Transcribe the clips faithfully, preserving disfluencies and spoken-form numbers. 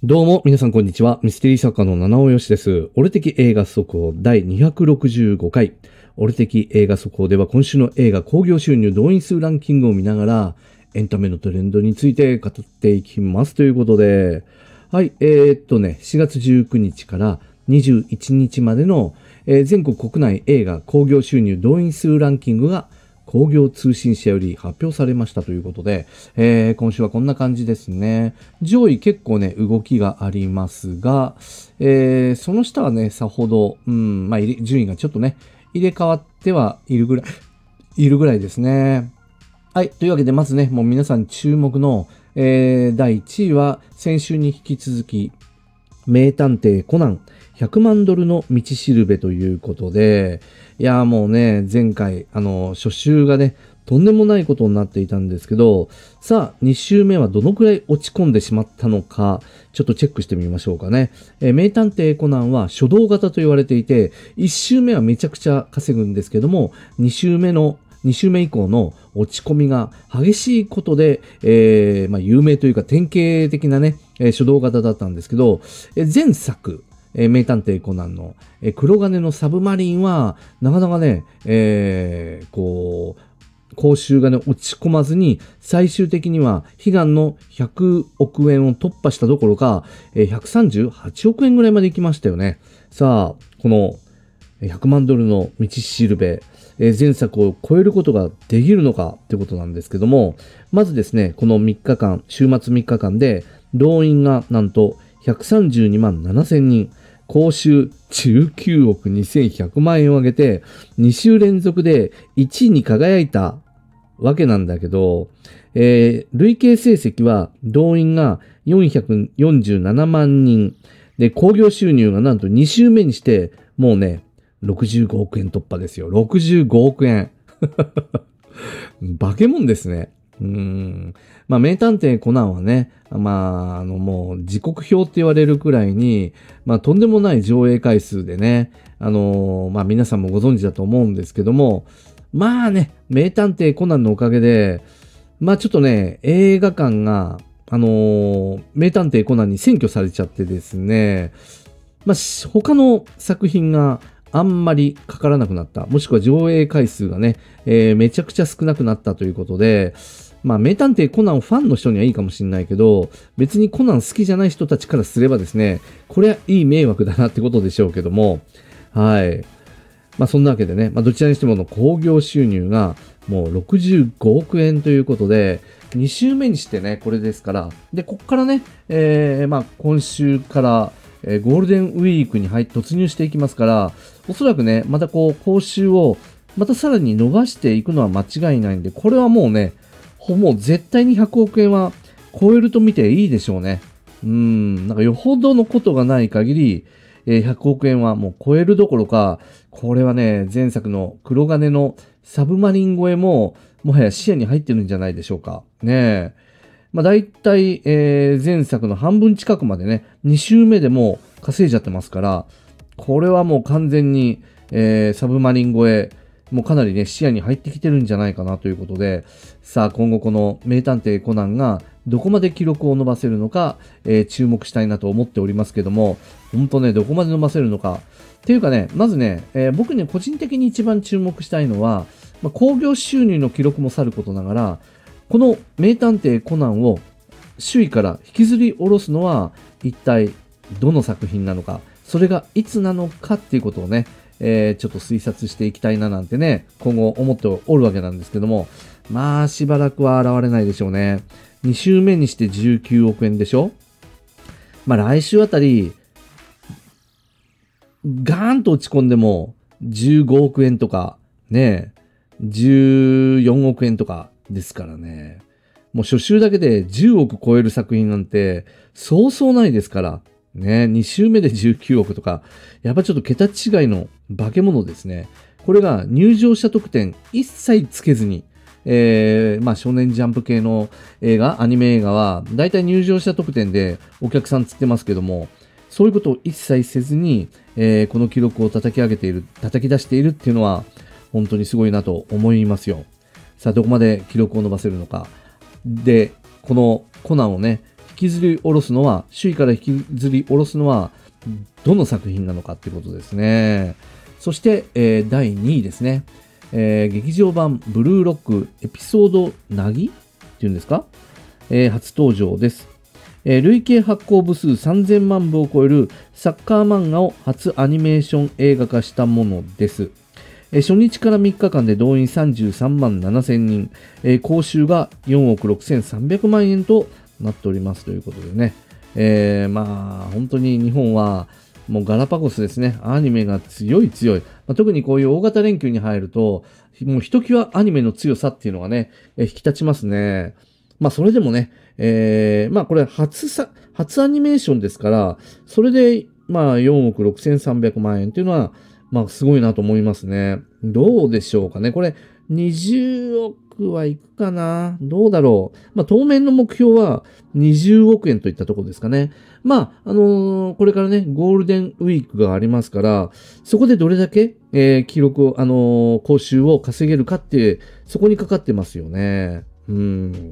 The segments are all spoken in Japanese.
どうも、皆さんこんにちは。ミステリー作家の七尾よしです。俺的映画速報だいにひゃくろくじゅうごかい。俺的映画速報では今週の映画興行収入動員数ランキングを見ながら、エンタメのトレンドについて語っていきますということで、はい、えー、っとね、しがつじゅうくにちからにじゅういちにちまでの、えー、全国国内映画興行収入動員数ランキングが興行通信社より発表されましたということで、えー、今週はこんな感じですね。上位結構ね、動きがありますが、えー、その下はね、さほど、うん、まあ、順位がちょっとね、入れ替わってはいるぐらい、いるぐらいですね。はい。というわけで、まずね、もう皆さん注目の、えー、だいいちいは、先週に引き続き、名探偵コナンひゃくまんドルの道しるべということで、いやーもうね、前回、あの、初週がね、とんでもないことになっていたんですけど、さあ、に週目はどのくらい落ち込んでしまったのか、ちょっとチェックしてみましょうかね。えー、名探偵コナンは初動型と言われていて、いち週目はめちゃくちゃ稼ぐんですけども、に週目のに週目以降の落ち込みが激しいことで、えー、まあ、有名というか典型的なね、えー、初動型だったんですけど、えー、前作、えー、名探偵コナンの、えー、黒金のサブマリンは、なかなかね、えー、こう、報酬がね、落ち込まずに、最終的には悲願のひゃくおくえんを突破したどころか、えー、ひゃくさんじゅうはちおくえんぐらいまで行きましたよね。さあ、このひゃくまんドルの道しるべ、えー、前作を超えることができるのかってことなんですけども、まずですね、このみっかかん、週末みっかかんで、動員がなんとひゃくさんじゅうにまんななせんにん、報酬じゅうきゅうおくにせんひゃくまんえんを上げて、に週連続でいちいに輝いたわけなんだけど、えー、累計成績は動員がよんひゃくよんじゅうななまんにん、で、興行収入がなんとに週目にして、もうね、ろくじゅうごおくえん突破ですよ。ろくじゅうごおくえん。化け物ですね。うーん。まあ、名探偵コナンはね、まあ、あの、もう、時刻表って言われるくらいに、まあ、とんでもない上映回数でね、あのー、まあ、皆さんもご存知だと思うんですけども、まあね、名探偵コナンのおかげで、まあ、ちょっとね、映画館が、あのー、名探偵コナンに占拠されちゃってですね、まあ、他の作品が、あんまりかからなくなった。もしくは上映回数がね、えー、めちゃくちゃ少なくなったということで、まあ、名探偵コナンファンの人にはいいかもしれないけど、別にコナン好きじゃない人たちからすればですね、これはいい迷惑だなってことでしょうけども、はい。まあ、そんなわけでね、まあ、どちらにしてもの興行収入がもうろくじゅうごおくえんということで、に週目にしてね、これですから、で、こっからね、えー、まあ、今週から、えー、ゴールデンウィークに入突入していきますから、おそらくね、またこう、報酬をまたさらに伸ばしていくのは間違いないんで、これはもうね、ほぼ絶対にひゃくおくえんは超えると見ていいでしょうね。うーん、なんかよほどのことがない限り、えー、ひゃくおくえんはもう超えるどころか、これはね、前作の黒金のサブマリン超えも、もはや視野に入ってるんじゃないでしょうか。ねえ。まあ大体、えー、前作の半分近くまでね、に週目でも稼いじゃってますから、これはもう完全に、えー、サブマリン超え、もうかなりね、視野に入ってきてるんじゃないかなということで、さあ今後この名探偵コナンがどこまで記録を伸ばせるのか、えー、注目したいなと思っておりますけども、ほんとね、どこまで伸ばせるのか。っていうかね、まずね、えー、僕ね、個人的に一番注目したいのは、まあ、興行収入の記録もさることながら、この名探偵コナンを首位から引きずり下ろすのは一体どの作品なのか、それがいつなのかっていうことをね、えー、ちょっと推察していきたいななんてね、今後思っておるわけなんですけども、まあしばらくは現れないでしょうね。に週目にしてじゅうきゅうおくえんでしょ。まあ来週あたり、ガーンと落ち込んでもじゅうごおくえんとか、ね、じゅうよんおくえんとかですからね。もう初週だけでじゅうおく超える作品なんて、そうそうないですから。ね、に週目でじゅうきゅうおくとか、やっぱちょっと桁違いの化け物ですね。これが入場者特典一切つけずに、えー、まあ少年ジャンプ系の映画、アニメ映画は、だいたい入場者特典でお客さんつってますけども、そういうことを一切せずに、えー、この記録を叩き上げている、叩き出しているっていうのは、本当にすごいなと思いますよ。さあ、どこまで記録を伸ばせるのか。で、このコナンをね、 引きずり下ろすのは、首位から引きずり下ろすのは、どの作品なのかっていうことですね。そして、えー、だいにいですね。えー、劇場版ブルーロックエピソードなぎっていうんですか、えー、初登場です。えー、累計発行部数さんぜんまんぶを超えるサッカー漫画を初アニメーション映画化したものです。えー、初日からみっかかんで動員さんじゅうさんまんななせんにん、えー、興収がよんおくろくせんさんびゃくまんえんとなっておりますということでね。えー、まあ、本当に日本はもうガラパゴスですね。アニメが強い強い。まあ、特にこういう大型連休に入ると、もうひときわアニメの強さっていうのがね、えー、引き立ちますね。まあ、それでもね、えー、まあ、これ初さ、初アニメーションですから、それで、まあ、よんおくろくせんさんびゃくまんえんっていうのは、まあ、すごいなと思いますね。どうでしょうかね。これ、にじゅうおくはいくかな、どうだろう。まあ、当面の目標はにじゅうおくえんといったところですかね。まあ、あのー、これからね、ゴールデンウィークがありますから、そこでどれだけ、えー、記録を、あのー、報酬を稼げるかって、そこにかかってますよね。うん。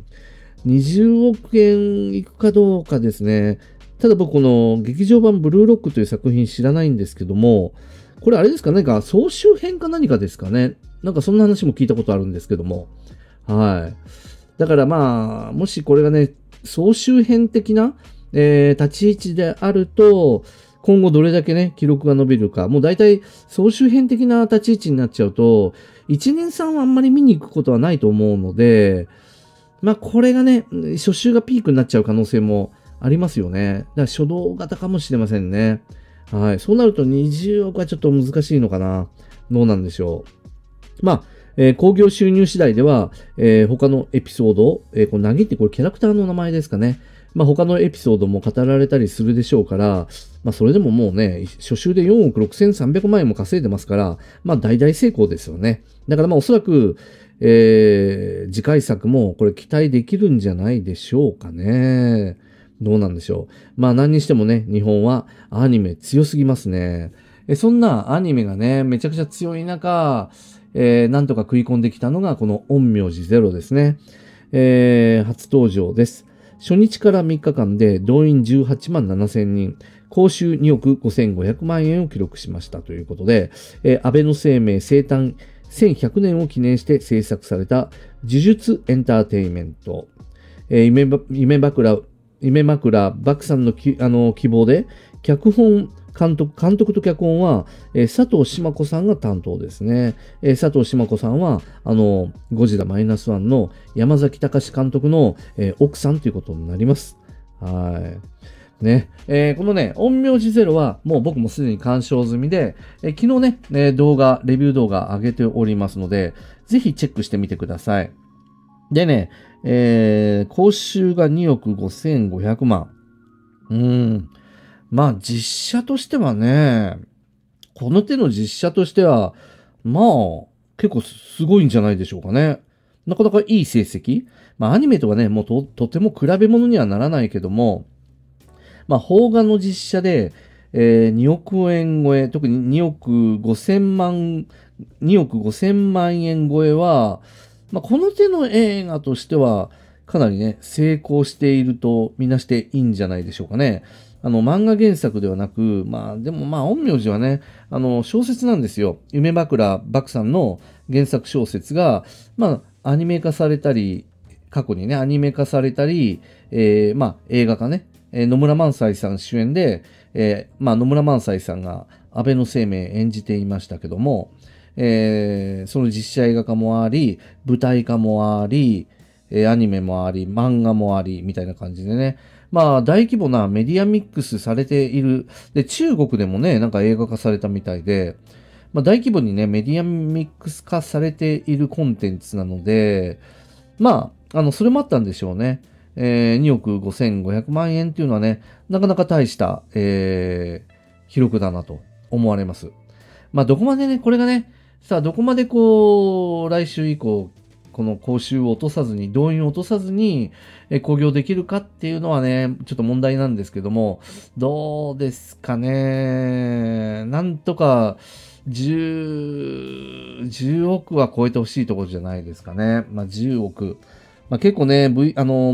にじゅうおくえんいくかどうかですね。ただ僕、この劇場版ブルーロックという作品知らないんですけども、これあれですかね、なんか総集編か何かですかね。なんかそんな話も聞いたことあるんですけども。はい。だからまあ、もしこれがね、総集編的な、えー、立ち位置であると、今後どれだけね、記録が伸びるか。もう大体、総集編的な立ち位置になっちゃうと、一年さんはあんまり見に行くことはないと思うので、まあこれがね、初週がピークになっちゃう可能性もありますよね。だから初動型かもしれませんね。はい。そうなるとにじゅうおくはちょっと難しいのかな。どうなんでしょう。まあ、えー、興行収入次第では、えー、他のエピソード、えー、このなぎってこれキャラクターの名前ですかね。まあ他のエピソードも語られたりするでしょうから、まあそれでももうね、初週でよんおくろくせんさんびゃくまんえんも稼いでますから、まあ大々成功ですよね。だからまあおそらく、えー、次回作もこれ期待できるんじゃないでしょうかね。どうなんでしょう。まあ何にしてもね、日本はアニメ強すぎますね。えそんなアニメがね、めちゃくちゃ強い中、えー、なんとか食い込んできたのがこの陰陽師ゼロですね。えー、初登場です。初日からみっかかんで動員じゅうはちまんななせんにん、報酬におくごせんごひゃくまんえんを記録しましたということで、えー、安倍の生命生誕せんひゃくねんを記念して制作された呪術エンターテインメント。えー、夢ば夢枕、夢枕漠さんのきあの希望で、脚本、監督、監督と脚本は、えー、佐藤志麻子さんが担当ですね。えー、佐藤志麻子さんは、あの、ゴジラマイナスワンの山崎隆監督の、えー、奥さんということになります。はい。ね。えー、このね、陰陽師ゼロはもう僕もすでに鑑賞済みで、えー、昨日ね、えー、動画、レビュー動画上げておりますので、ぜひチェックしてみてください。でね、えー、報酬がにおくごせんごひゃくまん。うーん。まあ実写としてはね、この手の実写としては、まあ、結構すごいんじゃないでしょうかね。なかなかいい成績。まあアニメとはね、もうと、とても比べ物にはならないけども、まあ、邦画の実写で、えー、におくえん超え、特ににおくごせんまん、におくごせんまんえん超えは、まあ、この手の映画としては、かなりね、成功しているとみなしていいんじゃないでしょうかね。あの、漫画原作ではなく、まあ、でもまあ、陰陽師はね、あの、小説なんですよ。夢枕漠さんの原作小説が、まあ、アニメ化されたり、過去にね、アニメ化されたり、えー、まあ、映画化ね、えー、野村萬斎さん主演で、えー、まあ、野村萬斎さんが安倍の生命演じていましたけども、えー、その実写映画化もあり、舞台化もあり、えー、アニメもあり、漫画もあり、みたいな感じでね。まあ、大規模なメディアミックスされている。で、中国でもね、なんか映画化されたみたいで、まあ、大規模にね、メディアミックス化されているコンテンツなので、まあ、あの、それもあったんでしょうね。えー、におくごせんごひゃくまんえんっていうのはね、なかなか大した、えー、記録だなと思われます。まあ、どこまでね、これがね、さあ、どこまでこう、来週以降、この講習を落とさずに、動員を落とさずに、えー、興行できるかっていうのはね、ちょっと問題なんですけども、どうですかね。なんとか、じゅう、じゅうおくは超えてほしいところじゃないですかね。まあ、じゅうおく。まあ、結構ね、v、あの、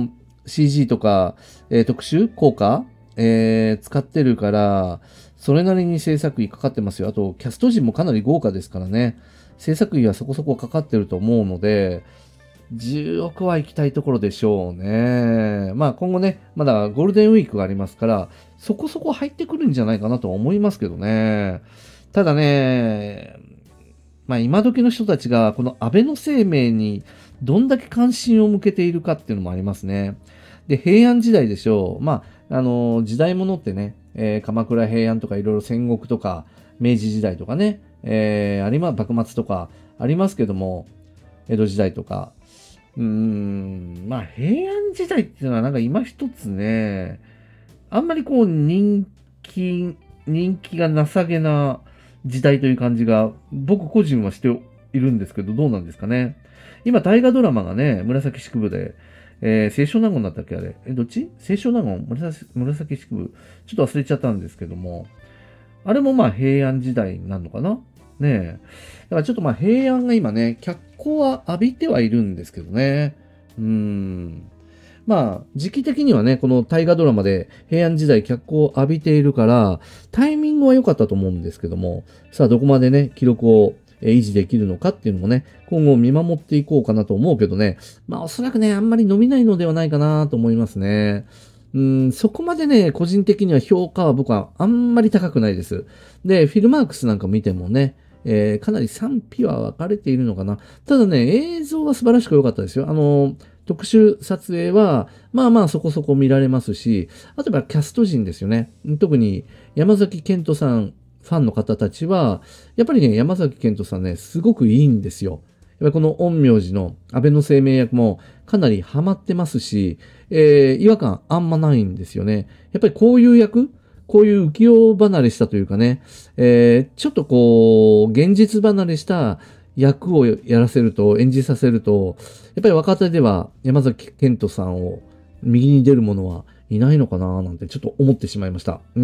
シージー とか、えー、特殊効果、えー、使ってるから、それなりに制作費かかってますよ。あと、キャスト陣もかなり豪華ですからね。制作費はそこそこかかってると思うので、じゅうおくは行きたいところでしょうね。まあ今後ね、まだゴールデンウィークがありますから、そこそこ入ってくるんじゃないかなと思いますけどね。ただね、まあ今時の人たちがこの安倍の生命にどんだけ関心を向けているかっていうのもありますね。で、平安時代でしょう。まあ、あの、時代物ってね、えー、鎌倉平安とかいろいろ戦国とか明治時代とかね、えー、有馬幕末とかありますけども、江戸時代とか、うーん、まあ平安時代っていうのはなんか今一つね、あんまりこう人気、人気がなさげな時代という感じが僕個人はしているんですけど、どうなんですかね。今大河ドラマがね、紫式部で、えー、清少納言だったっけあれ。え、どっち清少納言紫紫式部。ちょっと忘れちゃったんですけども。あれもまあ平安時代になるのかなねえ。だからちょっとまあ平安が今ね、脚光は浴びてはいるんですけどね。うーん。まあ、時期的にはね、この大河ドラマで平安時代脚光を浴びているから、タイミングは良かったと思うんですけども、さあどこまでね、記録を維持できるのかっていうのもね、今後見守っていこうかなと思うけどね、まあおそらくね、あんまり伸びないのではないかなと思いますね。うん、そこまでね、個人的には評価は僕はあんまり高くないです。で、フィルマークスなんか見てもね、えー、かなり賛否は分かれているのかな。ただね、映像は素晴らしく良かったですよ。あの、特殊撮影は、まあまあそこそこ見られますし、あとはキャスト陣ですよね。特に山崎賢人さん、ファンの方たちは、やっぱりね、山崎賢人さんね、すごくいいんですよ。やっぱりこの陰陽師の安倍の生命役もかなりハマってますし、えー、違和感あんまないんですよね。やっぱりこういう役、こういう浮世離れしたというかね、えー、ちょっとこう、現実離れした役をやらせると、演じさせると、やっぱり若手では山崎賢人さんを右に出る者はいないのかななんてちょっと思ってしまいました。うん。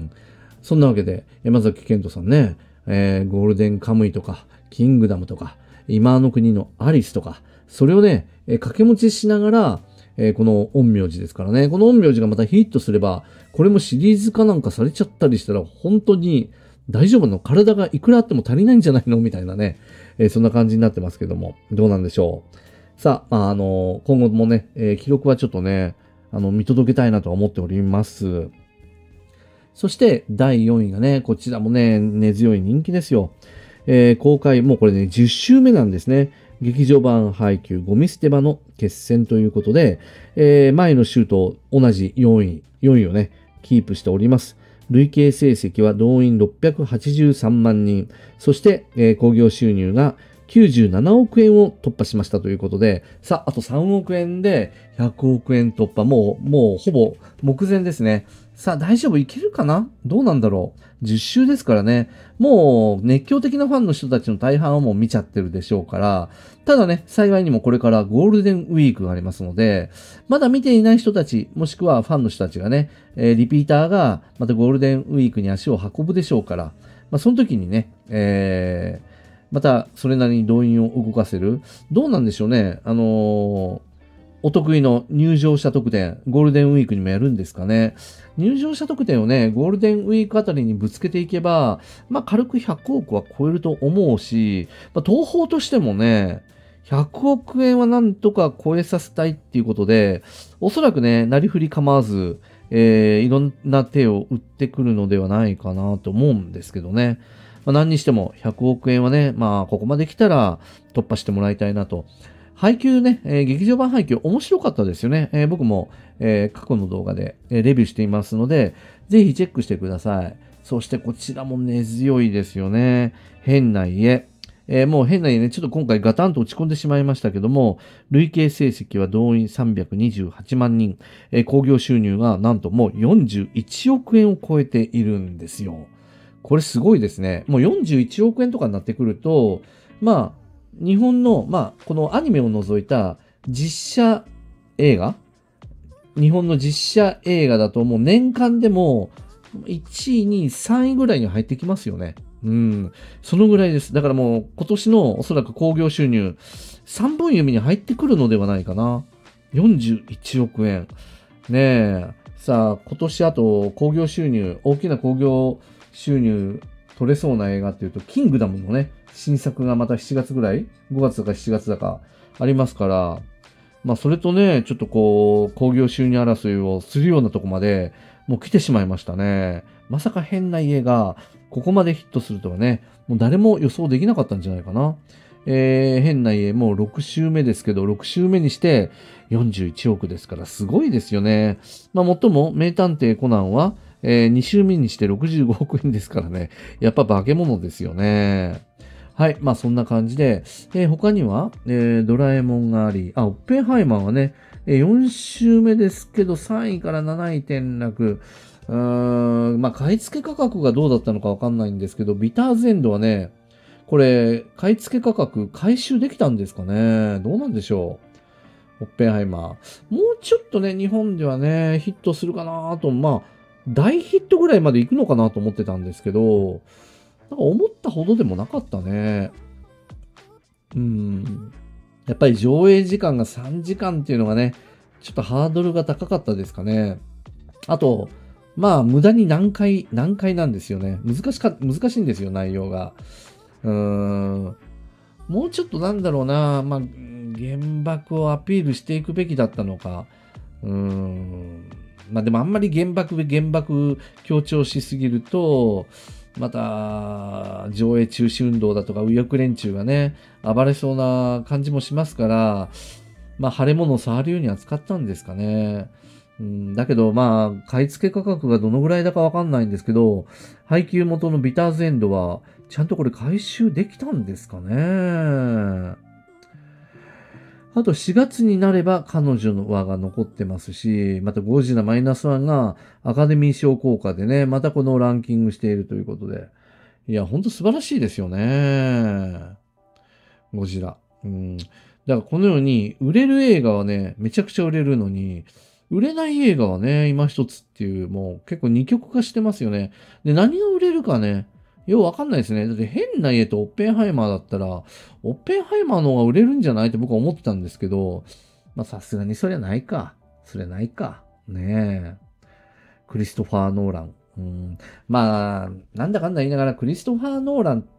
そんなわけで、山崎賢人さんね、えー、ゴールデンカムイとか、キングダムとか、今の国のアリスとか、それをね、えー、掛け持ちしながら、えー、この陰陽師ですからね、この陰陽師がまたヒットすれば、これもシリーズ化なんかされちゃったりしたら、本当に大丈夫なの？体がいくらあっても足りないんじゃないのみたいなね、えー、そんな感じになってますけども、どうなんでしょう。さあ、まあ、あのー、今後もね、えー、記録はちょっとね、あの、見届けたいなと思っております。そしてだいよんいがね、こちらもね、根強い人気ですよ。えー、公開、もうこれね、じゅっしゅうめなんですね。劇場版配給ゴミ捨て場の決戦ということで、えー、前の週と同じよんい、よんいをね、キープしております。累計成績は動員ろっぴゃくはちじゅうさんまんにん、そして、えー、興行収入がきゅうじゅうななおくえんを突破しましたということで、さあ、あとさんおくえんでひゃくおくえん突破、もう、もうほぼ目前ですね。さあ、大丈夫いけるかな？どうなんだろう。じゅっしゅうですからね。もう、熱狂的なファンの人たちの大半はもう見ちゃってるでしょうから、ただね、幸いにもこれからゴールデンウィークがありますので、まだ見ていない人たち、もしくはファンの人たちがね、えー、リピーターがまたゴールデンウィークに足を運ぶでしょうから、まあ、その時にね、えー、またそれなりに動員を動かせる。どうなんでしょうね。あのー、お得意の入場者特典、ゴールデンウィークにもやるんですかね。入場者特典をね、ゴールデンウィークあたりにぶつけていけば、まあ軽くひゃくおくは超えると思うし、まあ、東宝としてもね、ひゃくおくえんはなんとか超えさせたいっていうことで、おそらくね、なりふり構わず、えー、いろんな手を打ってくるのではないかなと思うんですけどね。まあ、何にしてもひゃくおくえんはね、まあここまで来たら突破してもらいたいなと。配給ね、えー、劇場版配給面白かったですよね。えー、僕も、えー、過去の動画で、えー、レビューしていますので、ぜひチェックしてください。そしてこちらも根強いですよね。変な家。えー、もう変な家ね、ちょっと今回ガタンと落ち込んでしまいましたけども、累計成績は動員さんびゃくにじゅうはちまんにん、えー、興行収入がなんともうよんじゅういちおくえんを超えているんですよ。これすごいですね。もうよんじゅういちおくえんとかになってくると、まあ、日本の、まあ、このアニメを除いた実写映画日本の実写映画だともう年間でもいちい、にい、さんいぐらいに入ってきますよね。うん。そのぐらいです。だからもう今年のおそらく興行収入さんぼん指に入ってくるのではないかな。 よんじゅういちおくえん。ねえ。さあ、今年あと興行収入、大きな興行収入取れそうな映画っていうと、キングダムのね、新作がまたしちがつぐらい ?ご 月だかしちがつだかありますから、まあそれとね、ちょっとこう、興行収入争いをするようなとこまで、もう来てしまいましたね。まさか変な家が、ここまでヒットするとはね、もう誰も予想できなかったんじゃないかな。えー、変な家、もうろく週目ですけど、ろく週目にしてよんじゅういちおくですから、すごいですよね。まあ、もっとも、名探偵コナンは、えー、に週目にしてろくじゅうごおくえんですからね。やっぱ化け物ですよね。はい。まあ、そんな感じで、えー、他には、えー、ドラえもんがあり、あ、オッペンハイマーはね、えー、よん週目ですけど、さんいからなない転落。うーん、まあ、買い付け価格がどうだったのかわかんないんですけど、ビターズエンドはね、これ、買い付け価格回収できたんですかね。どうなんでしょう。オッペンハイマー。もうちょっとね、日本ではね、ヒットするかなと、まあ、大ヒットぐらいまで行くのかなと思ってたんですけど、なんか思ったほどでもなかったね。うん。やっぱり上映時間がさんじかんっていうのがね、ちょっとハードルが高かったですかね。あと、まあ、無駄に難解、難解なんですよね。難しか、難しいんですよ、内容が。うーん。もうちょっとなんだろうな、まあ、原爆をアピールしていくべきだったのか。うーん。まあでもあんまり原爆で原爆強調しすぎると、また、上映中止運動だとか右翼連中がね、暴れそうな感じもしますから、まあ、腫れ物を触るように扱ったんですかね。うん、だけど、まあ、買い付け価格がどのぐらいだかわかんないんですけど、配給元のビターズエンドは、ちゃんとこれ回収できたんですかね。あとしがつになれば彼女の輪が残ってますし、またゴジラマイナスワンがアカデミー賞効果でね、またこのランキングしているということで。いや、ほんと素晴らしいですよね。ゴジラ。うん。だからこのように、売れる映画はね、めちゃくちゃ売れるのに、売れない映画はね、今一つっていう、もう結構二極化してますよね。で、何が売れるかね、ようわかんないですね。だって変な家とオッペンハイマーだったら、オッペンハイマーの方が売れるんじゃないって僕は思ってたんですけど、まあさすがにそりゃないか。そりゃないか。ねえ。クリストファー・ノーラン。うん、まあ、なんだかんだ言いながらクリストファー・ノーランって、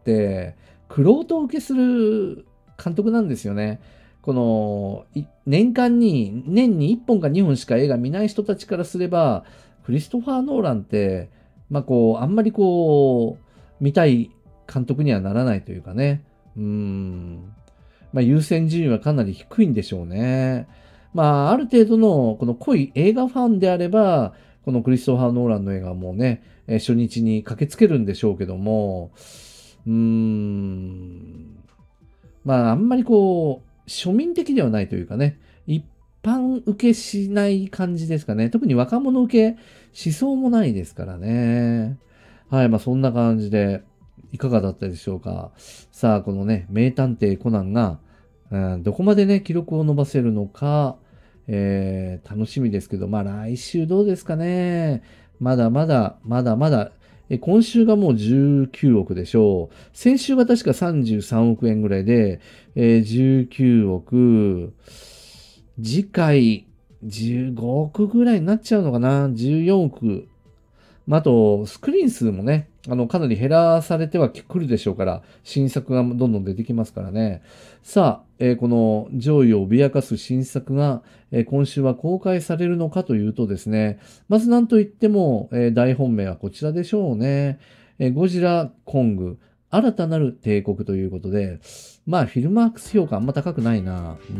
玄人受けする監督なんですよね。この、年間に、年にいっぽんかにほんしか映画見ない人たちからすれば、クリストファー・ノーランって、まあこう、あんまりこう、見たい監督にはならないというかね。うん。まあ優先順位はかなり低いんでしょうね。まあある程度のこの濃い映画ファンであれば、このクリストファー・ノーランの映画もね、初日に駆けつけるんでしょうけども、うーん。まああんまりこう、庶民的ではないというかね、一般受けしない感じですかね。特に若者受けしそうもないですからね。はい、まあそんな感じで、いかがだったでしょうか。さあ、このね、名探偵コナンが、うん、どこまでね、記録を伸ばせるのか、えー、楽しみですけど、まあ来週どうですかね。まだまだ、まだまだ、え今週がもうじゅうきゅうおくでしょう。先週が確かさんじゅうさんおくえんぐらいで、えー、じゅうきゅうおく、次回じゅうごおくぐらいになっちゃうのかな。じゅうよんおく。まあ、あと、スクリーン数もね、あの、かなり減らされてはくるでしょうから、新作がどんどん出てきますからね。さあ、えーこの上位を脅かす新作が、えー今週は公開されるのかというとですね、まずなんといっても、えー大本命はこちらでしょうね。えーゴジラ、コング、新たなる帝国ということで、まあ、フィルマークス評価あんま高くないな。うん。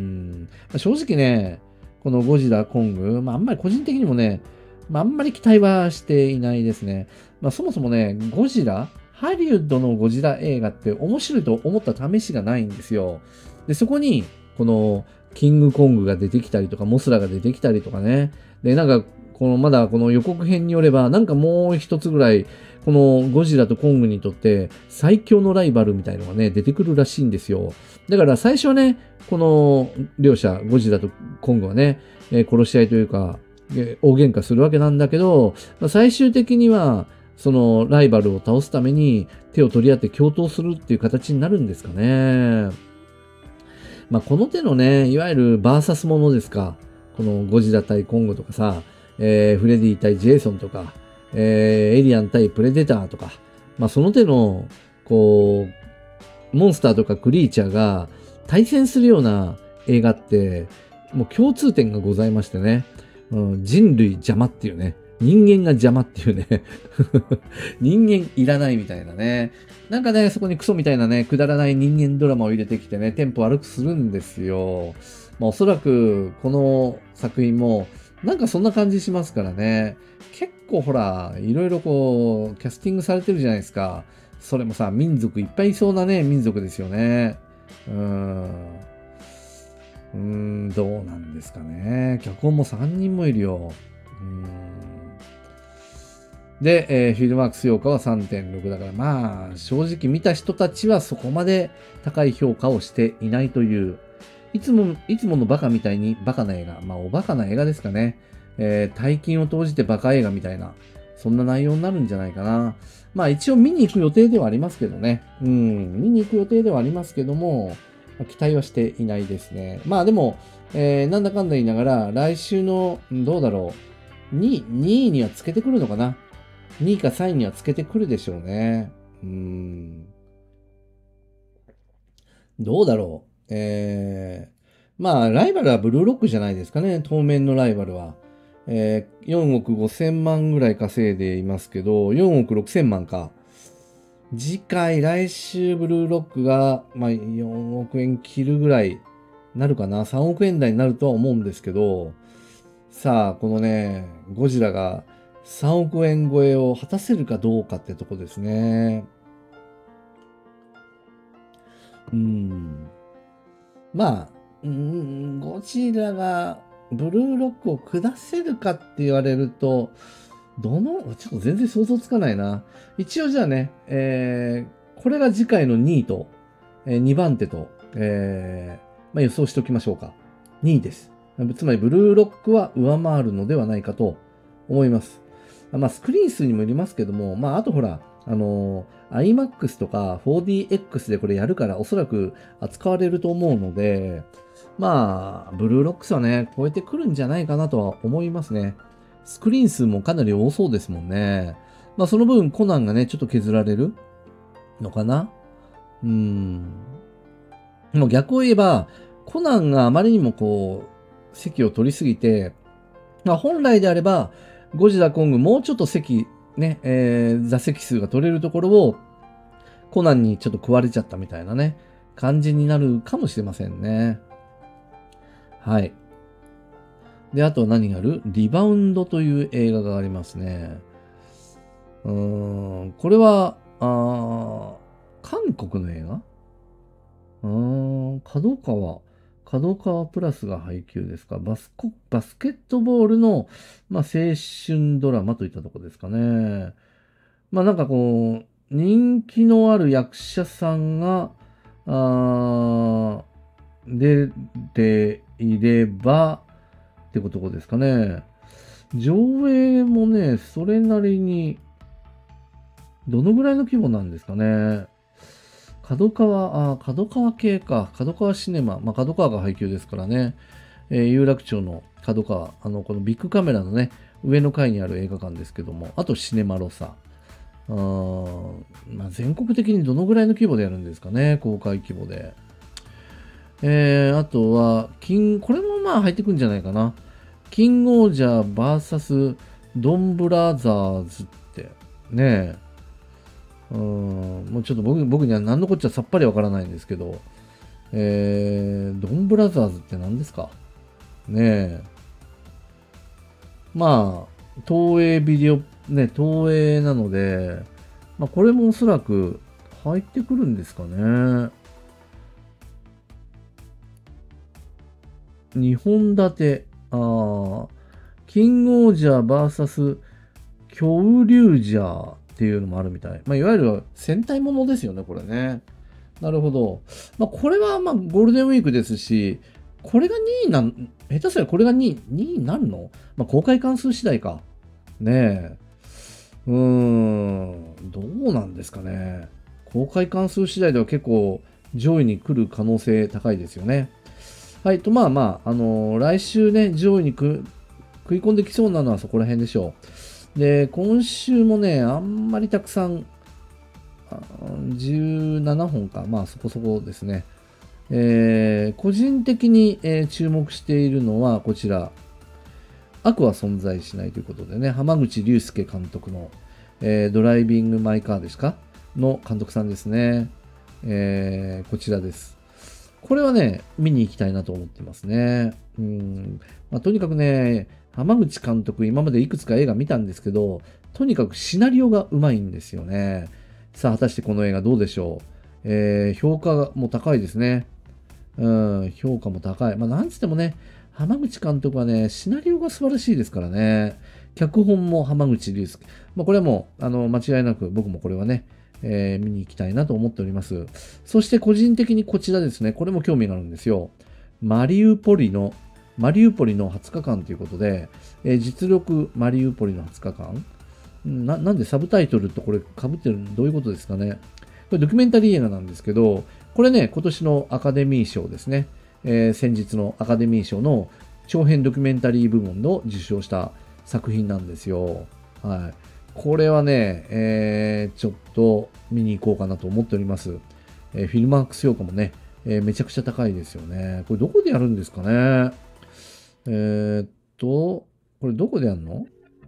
まあ正直ね、このゴジラ、コング、まあ、あんまり個人的にもね、まあ、あんまり期待はしていないですね。まあ、そもそもね、ゴジラ、ハリウッドのゴジラ映画って面白いと思った試しがないんですよ。で、そこに、この、キングコングが出てきたりとか、モスラが出てきたりとかね。で、なんか、この、まだこの予告編によれば、なんかもう一つぐらい、このゴジラとコングにとって最強のライバルみたいのがね、出てくるらしいんですよ。だから最初はね、この両者、ゴジラとコングはね、えー殺し合いというか、えー大喧嘩するわけなんだけど、まあ最終的には、そのライバルを倒すために手を取り合って共闘するっていう形になるんですかね。まあこの手のね、いわゆるバーサスものですか。 このゴジラ対コングとかさ、えー、フレディ対ジェイソンとか、えー、エイリアン対プレデターとか、まあその手の、こう、モンスターとかクリーチャーが対戦するような映画って、もう共通点がございましてね、うん、人類邪魔っていうね、人間が邪魔っていうね人間いらないみたいなね。なんかね、そこにクソみたいなね、くだらない人間ドラマを入れてきてね、テンポ悪くするんですよ。まあおそらく、この作品も、なんかそんな感じしますからね。結構ほら、いろいろこう、キャスティングされてるじゃないですか。それもさ、民族いっぱいいそうなね、民族ですよね。うーん。うーん、どうなんですかね。脚本もさんにんもいるよ。うーん。で、えーフィルマークス評価は さんてんろく だから、まあ、正直見た人たちはそこまで高い評価をしていないという、いつも、いつものバカみたいにバカな映画、まあ、おバカな映画ですかね。えー大金を投じてバカ映画みたいな、そんな内容になるんじゃないかな。まあ、一応見に行く予定ではありますけどね。うん、見に行く予定ではありますけども、まあ期待はしていないですね。まあ、でも、えーなんだかんだ言いながら、来週の、んどうだろう。にい、にいにはつけてくるのかな。にいかさんいにはつけてくるでしょうね。うーん。どうだろう。えー、まあ、ライバルはブルーロックじゃないですかね。当面のライバルは。えー、よんおくごせん万ぐらい稼いでいますけど、よんおくろくせん万か。次回、来週、ブルーロックが、まあ、よんおく円切るぐらいなるかな。さんおく円台になるとは思うんですけど、さあ、このね、ゴジラがさんおく円超えを果たせるかどうかってとこですね。うん。まあ、うん、ゴジラがブルーロックを下せるかって言われると、どの、ちょっと全然想像つかないな。一応じゃあね、えー、これが次回のにいと、えー、にばん手と、えー、まあ予想しておきましょうか。にいです。つまりブルーロックは上回るのではないかと思います。まあスクリーン数にもよりますけども、まああとほら、あのー、アイマックス とか フォーディーエックス でこれやるからおそらく扱われると思うので、まあ、ブルーロックスはね、超えてくるんじゃないかなとは思いますね。スクリーン数もかなり多そうですもんね。まあその分コナンがね、ちょっと削られるのかな。うーん。もう逆を言えば、コナンがあまりにもこう、席を取りすぎて、まあ本来であれば、ゴジラコングもうちょっと席、ね、えー座席数が取れるところを、コナンにちょっと食われちゃったみたいなね、感じになるかもしれませんね。はい。で、あと何があるリバウンドという映画がありますね。うーん、これは、あー韓国の映画うーん、角川。角川プラスが配給ですか。バスコ、バスケットボールの、まあ、青春ドラマといったところですかね。まあ、なんかこう、人気のある役者さんが、あー出ていれば、ってことですかね。上映もね、それなりに、どのぐらいの規模なんですかね。角川、あ、角川系か。角川シネマ。まあ、角川が配給ですからね。えー有楽町の角川。あの、このビッグカメラのね、上の階にある映画館ですけども。あとシネマロサ。あーまあ、全国的にどのぐらいの規模でやるんですかね。公開規模で。えー、あとは、金、これもまあ入ってくんじゃないかな。キングオージャー ブイエス ドンブラザーズって、ねえ。うん、もうちょっと僕僕には何のこっちゃさっぱりわからないんですけど、えー、ドンブラザーズって何ですかねえ。まあ、東映ビデオ、ね、東映なので、まあこれもおそらく入ってくるんですかね。にほん立て、あーキングオージャー ブイエス 恐竜ジャーっていうのもあるみたい。まあ、いわゆる戦隊ものですよね、これね。なるほど。まあ、これはまあゴールデンウィークですし、これがにいなん、下手すりゃこれがにい、にいになるのまあ、公開関数次第か。ねえ。うーん、どうなんですかね。公開関数次第では結構上位に来る可能性高いですよね。 はい、と、まあまあ、あのー来週ね、上位にく食い込んできそうなのはそこら辺でしょう。で、今週もね、あんまりたくさん、あじゅうななほんか、まあそこそこですね。えー個人的に、えー注目しているのはこちら、悪は存在しないということでね、浜口竜介監督の、えードライビング・マイ・カーですかの監督さんですね。えーこちらです。これはね、見に行きたいなと思ってますね。うんまあ、とにかくね、浜口監督、今までいくつか映画見たんですけど、とにかくシナリオがうまいんですよね。さあ、果たしてこの映画どうでしょう。えー評価も高いですね。うん、評価も高い。まあ、なんつってもね、浜口監督はね、シナリオが素晴らしいですからね。脚本も浜口竜介。まあ、これはもう、あの、間違いなく僕もこれはね、えー見に行きたいなと思っております。そして個人的にこちらですね、これも興味があるんですよ。マリウポリの、マリウポリのはつかかんということで、えー実力マリウポリのはつかかんななんでサブタイトルとこれ被ってるのどういうことですかね。これドキュメンタリー映画なんですけど、これね、今年のアカデミー賞ですね。えー先日のアカデミー賞の長編ドキュメンタリー部門の受賞した作品なんですよ。はい。これはね、えーちょっと見に行こうかなと思っております。えーフィルマークス評価もね、えーめちゃくちゃ高いですよね。これどこでやるんですかね。えーっと、これどこでやるの？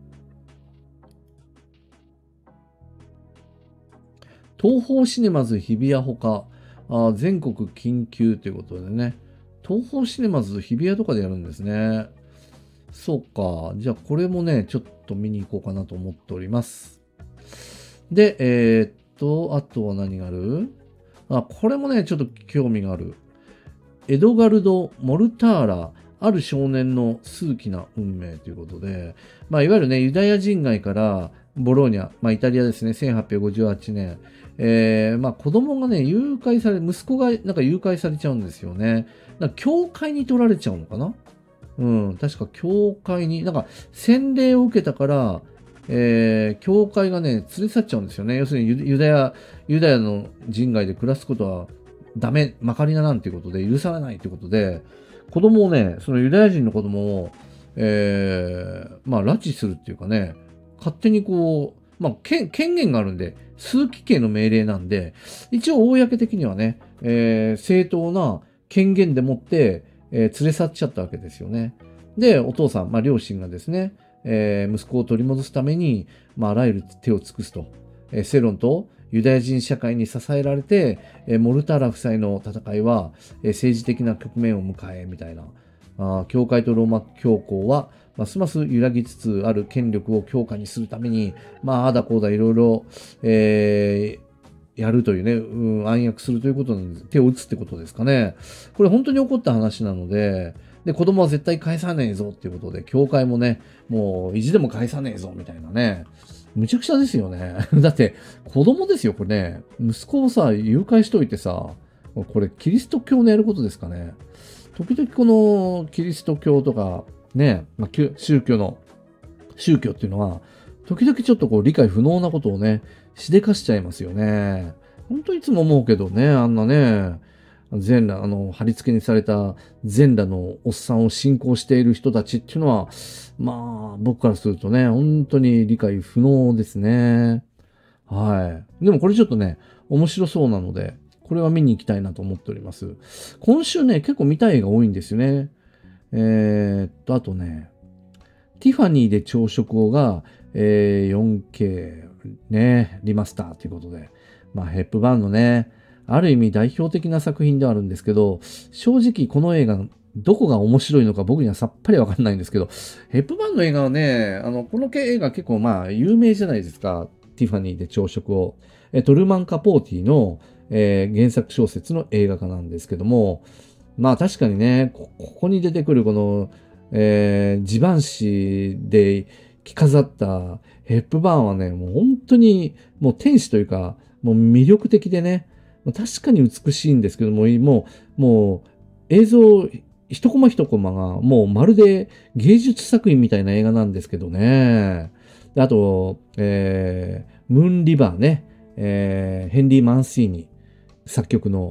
東宝シネマズ日比谷ほか、あ全国緊急ということでね。東宝シネマズ日比谷とかでやるんですね。そうか。じゃあこれもね、ちょっと見に行こうかなと思っております。で、えーっと、あとは何がある？あ、これもね、ちょっと興味がある。エドガルド・モルターラ、ある少年の数奇な運命ということで、まあ、いわゆるね、ユダヤ人街からボローニャ、まあ、イタリアですね、せんはっぴゃくごじゅうはちねん、えー、まあ、子供がね、誘拐され、息子がなんか誘拐されちゃうんですよね。なんか教会に取られちゃうのかな。うん、確か教会に、なんか洗礼を受けたから、えー、教会がね、連れ去っちゃうんですよね。要するにユユダヤ、ユダヤの人外で暮らすことはダメ、まかりななんていうことで許されないということで、子供をね、そのユダヤ人の子供を、えー、まあ、拉致するっていうかね、勝手にこう、まあ、権権限があるんで、数奇系の命令なんで、一応公的にはね、えー正当な権限でもって、えー連れ去っちゃったわけですよね。で、お父さん、まあ、両親がですね、えー息子を取り戻すために、まあ、あらゆる手を尽くすと。えー世論とユダヤ人社会に支えられて、えーモルターラ夫妻の戦いは、えー政治的な局面を迎え、みたいな。あー教会とローマ教皇は、ますます揺らぎつつある権力を強化にするために、まあ、あだこうだいろいろ、えーやるというね、うん、暗躍するということなんで、手を打つってことですかね。これ本当に起こった話なので、で、子供は絶対返さねえぞっていうことで、教会もね、もう意地でも返さねえぞみたいなね。むちゃくちゃですよね。だって、子供ですよ、これね。息子をさ、誘拐しといてさ、これキリスト教のやることですかね。時々このキリスト教とか、ね、まあ、きゅ宗教の、宗教っていうのは、時々ちょっとこう理解不能なことをね、しでかしちゃいますよね。本当いつも思うけどね、あんなね、全裸、あの、貼り付けにされた全裸のおっさんを信仰している人たちっていうのは、まあ、僕からするとね、本当に理解不能ですね。はい。でもこれちょっとね、面白そうなので、これは見に行きたいなと思っております。今週ね、結構見たい映画多いんですよね。えーっと、あとね、ティファニーで朝食をが、えー よんケー ね、リマスターということで、まあ、ヘップバーンのね、ある意味代表的な作品ではあるんですけど、正直この映画、どこが面白いのか僕にはさっぱりわかんないんですけど、ヘップバーンの映画はね、あの、この映画結構まあ、有名じゃないですか。ティファニーで朝食を。えトルーマン・カポーティの、えー原作小説の映画化なんですけども、まあ確かにね、こここに出てくるこの、えー、ジバンシで着飾ったヘップバーンはね、もう本当にもう天使というか、もう魅力的でね、確かに美しいんですけども、もう、もう映像一コマ一コマがもうまるで芸術作品みたいな映画なんですけどね。であと、えー、ムーンリバーね、えー、ヘンリー・マンシーニ作曲の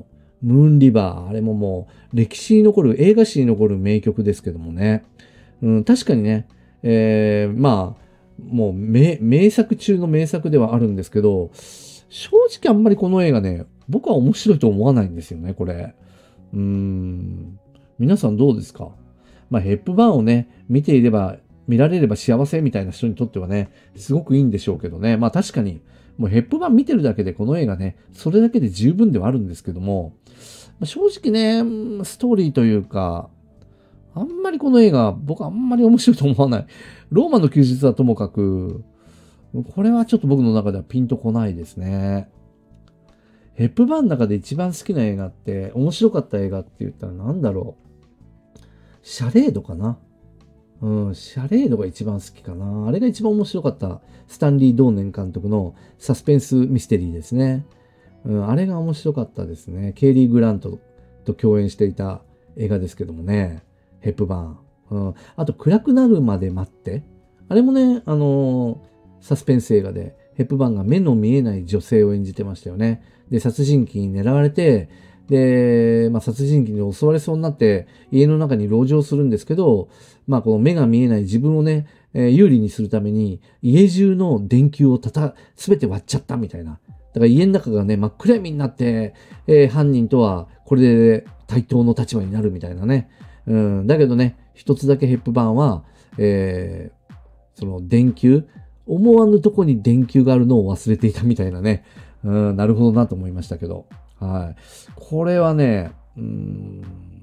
ムーンリバー。あれももう歴史に残る、映画史に残る名曲ですけどもね。うん、確かにね、えー、まあ、もう名、名作中の名作ではあるんですけど、正直あんまりこの映画ね、僕は面白いと思わないんですよね、これ。うーん。皆さんどうですか？まあ、ヘップバーンをね、見ていれば、見られれば幸せみたいな人にとってはね、すごくいいんでしょうけどね。まあ確かに、もうヘップバーン見てるだけでこの映画ね、それだけで十分ではあるんですけども、正直ね、ストーリーというか、あんまりこの映画、僕あんまり面白いと思わない。ローマの休日はともかく、これはちょっと僕の中ではピンとこないですね。ヘップバーンの中で一番好きな映画って、面白かった映画って言ったら何だろう。シャレードかな。うん、シャレードが一番好きかな。あれが一番面白かった。スタンリー・ドーネン監督のサスペンスミステリーですね。うん、あれが面白かったですね。ケイリー・グラントと共演していた映画ですけどもね。ヘップバーン。うん、あと、暗くなるまで待って。あれもね、あのーサスペンス映画で、ヘップバーンが目の見えない女性を演じてましたよね。で、殺人鬼に狙われて、で、まあ、殺人鬼に襲われそうになって、家の中に籠城するんですけど、まあ、この目が見えない自分をね、えー有利にするために、家中の電球をたた、すべて割っちゃったみたいな。だから家の中がね、真っ暗闇になって、えー犯人とはこれで対等の立場になるみたいなね。うん、だけどね、一つだけヘップバーンは、えーその電球、思わぬとこに電球があるのを忘れていたみたいなね。うん、なるほどなと思いましたけど。はい。これはね、うーん、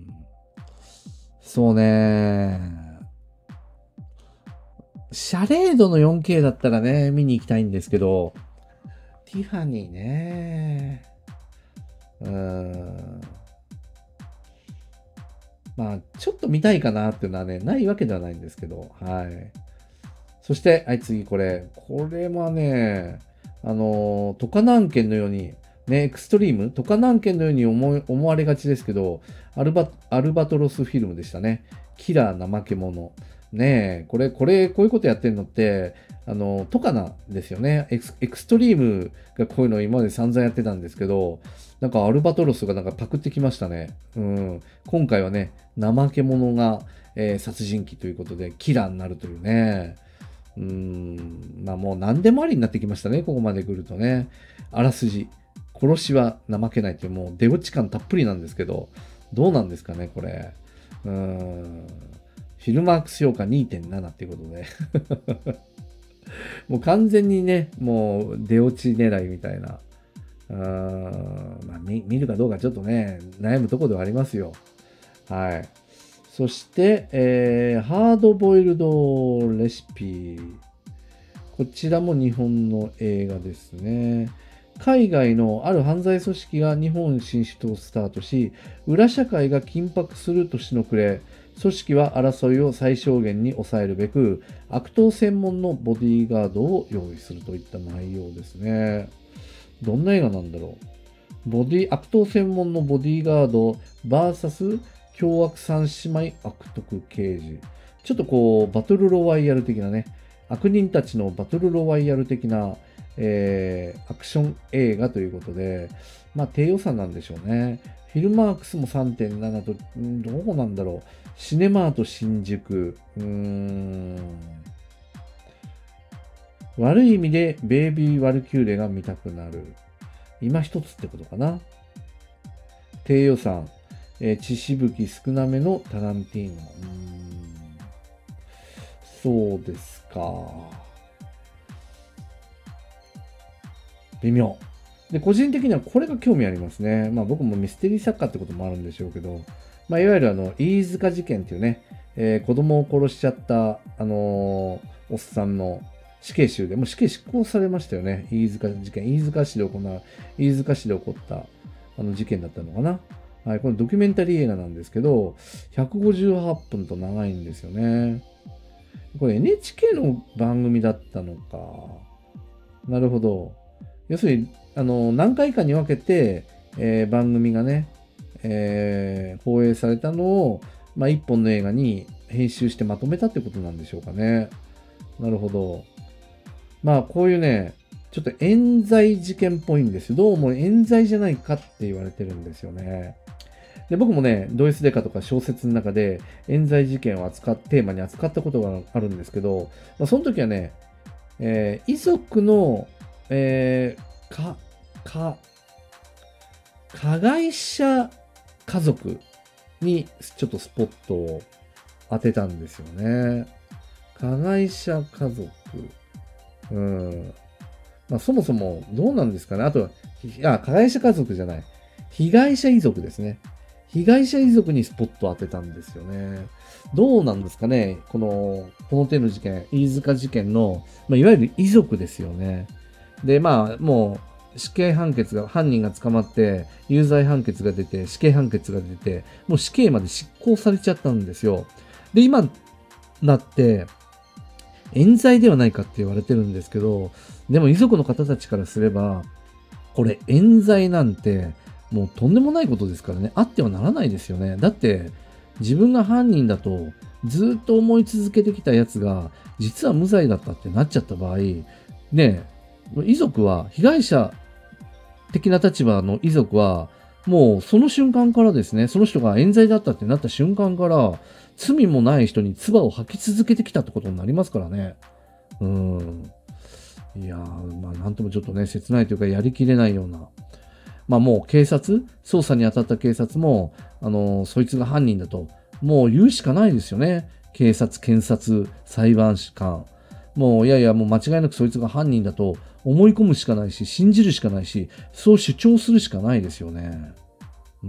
そうね、シャレードの よんケー だったらね、見に行きたいんですけど、ティファニーね、うーん、まあ、ちょっと見たいかなっていうのはね、ないわけではないんですけど、はい。そして、はい、次これ。これはね、あの、トカナン県のように、ね、エクストリーム、トカナン県のように思い思われがちですけど、アルバ、アルバトロスフィルムでしたね。キラー怠け者。ねえ、これ、これ、こういうことやってるのって、あの、トカナですよね。エクス、エクストリームがこういうのを今まで散々やってたんですけど、なんかアルバトロスがなんかパクってきましたね。うん。今回はね、怠け者が、えー殺人鬼ということで、キラーになるというね。うーん、まあもう何でもありになってきましたね、ここまで来るとね。あらすじ。殺しは怠けないっていうもう出落ち感たっぷりなんですけど、どうなんですかね、これ。うーん。フィルマークス評価にてんななっていうことで。もう完全にね、もう出落ち狙いみたいな。うーん、まあ見見るかどうかちょっとね、悩むところではありますよ。はい。そして、えーハードボイルドレシピ。こちらも日本の映画ですね。海外のある犯罪組織が日本進出をスタートし、裏社会が緊迫する年の暮れ、組織は争いを最小限に抑えるべく、悪党専門のボディーガードを用意するといった内容ですね。どんな映画なんだろう。ボディ、悪党専門のボディーガード ブイエス 凶悪三姉妹悪徳刑事。ちょっとこう、バトルロワイヤル的なね、悪人たちのバトルロワイヤル的な、えーアクション映画ということで、まあ低予算なんでしょうね。フィルマークスも さんてんなな と、んどうなんだろう。シネマート新宿。うーん。悪い意味でベイビー・ワルキューレが見たくなる。今一つってことかな。低予算、えー血しぶき少なめのタランティーノ。うーん、そうですか。微妙。で、個人的にはこれが興味ありますね。まあ僕もミステリー作家ってこともあるんでしょうけど、まあいわゆるあの、飯塚事件っていうね、えー子供を殺しちゃった、あのーおっさんの死刑囚で、もう死刑執行されましたよね。飯塚事件。飯塚市で行う、飯塚市で起こったあの事件だったのかな。はい、これドキュメンタリー映画なんですけど、ひゃくごじゅうはっぷんと長いんですよね。これ エヌエイチケー の番組だったのか。なるほど。要するに、あの、何回かに分けて、えー番組がね、えー放映されたのを、まあ、一本の映画に編集してまとめたってことなんでしょうかね。なるほど。まあ、こういうね、 ちょっと冤罪事件っぽいんですよ。どうも冤罪じゃないかって言われてるんですよね。で、僕もね、ドイツデカとか小説の中で冤罪事件を扱っ、テーマに扱ったことがあるんですけど、まあ、その時はね、えー遺族の、えーか、か、加害者家族にちょっとスポットを当てたんですよね。加害者家族。うん。まあ、そもそもどうなんですかね。あとは、いや、加害者家族じゃない。被害者遺族ですね。被害者遺族にスポットを当てたんですよね。どうなんですかね。この、この手の事件、飯塚事件の、まあ、いわゆる遺族ですよね。で、まあ、もう、死刑判決が、犯人が捕まって、有罪判決が出て、死刑判決が出て、もう死刑まで執行されちゃったんですよ。で、今、なって、冤罪ではないかって言われてるんですけど、でも遺族の方たちからすれば、これ冤罪なんて、もうとんでもないことですからね。あってはならないですよね。だって、自分が犯人だと、ずっと思い続けてきたやつが、実は無罪だったってなっちゃった場合、ね、遺族は、被害者的な立場の遺族は、もうその瞬間からですね、その人が冤罪だったってなった瞬間から、罪もない人に唾を吐き続けてきたってことになりますからね。うん。いやー、まあなんともちょっとね、切ないというかやりきれないような。まあもう警察、捜査に当たった警察も、あのーそいつが犯人だと、もう言うしかないですよね。警察、検察、裁判官。もういやいや、もう間違いなくそいつが犯人だと思い込むしかないし、信じるしかないし、そう主張するしかないですよね。うん、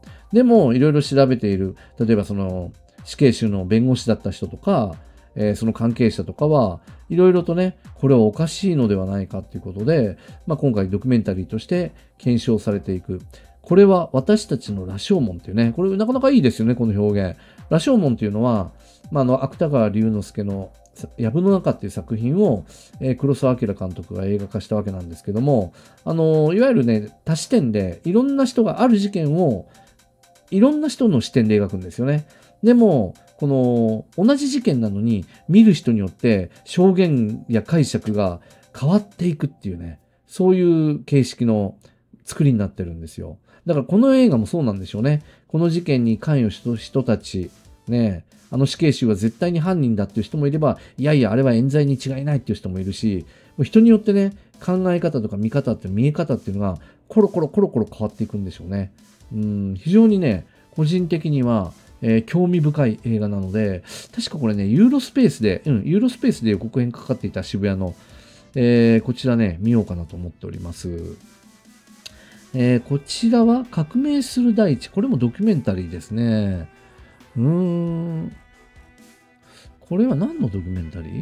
でも、いろいろ調べている、例えばその死刑囚の弁護士だった人とか、えーその関係者とかは、いろいろとね、これはおかしいのではないかということで、まあ、今回ドキュメンタリーとして検証されていく。これは私たちの羅生門っていうね、これなかなかいいですよね、この表現。羅生門っていうのは、まあ、あの芥川龍之介の藪の中っていう作品を、えー黒澤明監督が映画化したわけなんですけども、あのーいわゆるね、多視点でいろんな人がある事件をいろんな人の視点で描くんですよね。でも、この同じ事件なのに見る人によって証言や解釈が変わっていくっていうね、そういう形式の作りになってるんですよ。だからこの映画もそうなんでしょうね。この事件に関与した人たち、ね、あの死刑囚は絶対に犯人だっていう人もいれば、いやいや、あれは冤罪に違いないっていう人もいるし、もう人によってね、考え方とか見方って見え方っていうのがコロコロコロコロ変わっていくんでしょうね。うん、非常にね、個人的には、えー興味深い映画なので、確かこれね、ユーロスペースで、うん、ユーロスペースで予告編かかっていた渋谷の、えーこちらね、見ようかなと思っております。えーこちらは革命する大地。これもドキュメンタリーですね。うーん。これは何のドキュメンタリー？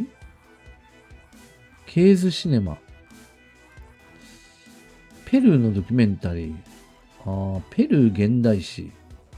ケーズシネマ。ペルーのドキュメンタリー。あーペルー現代史。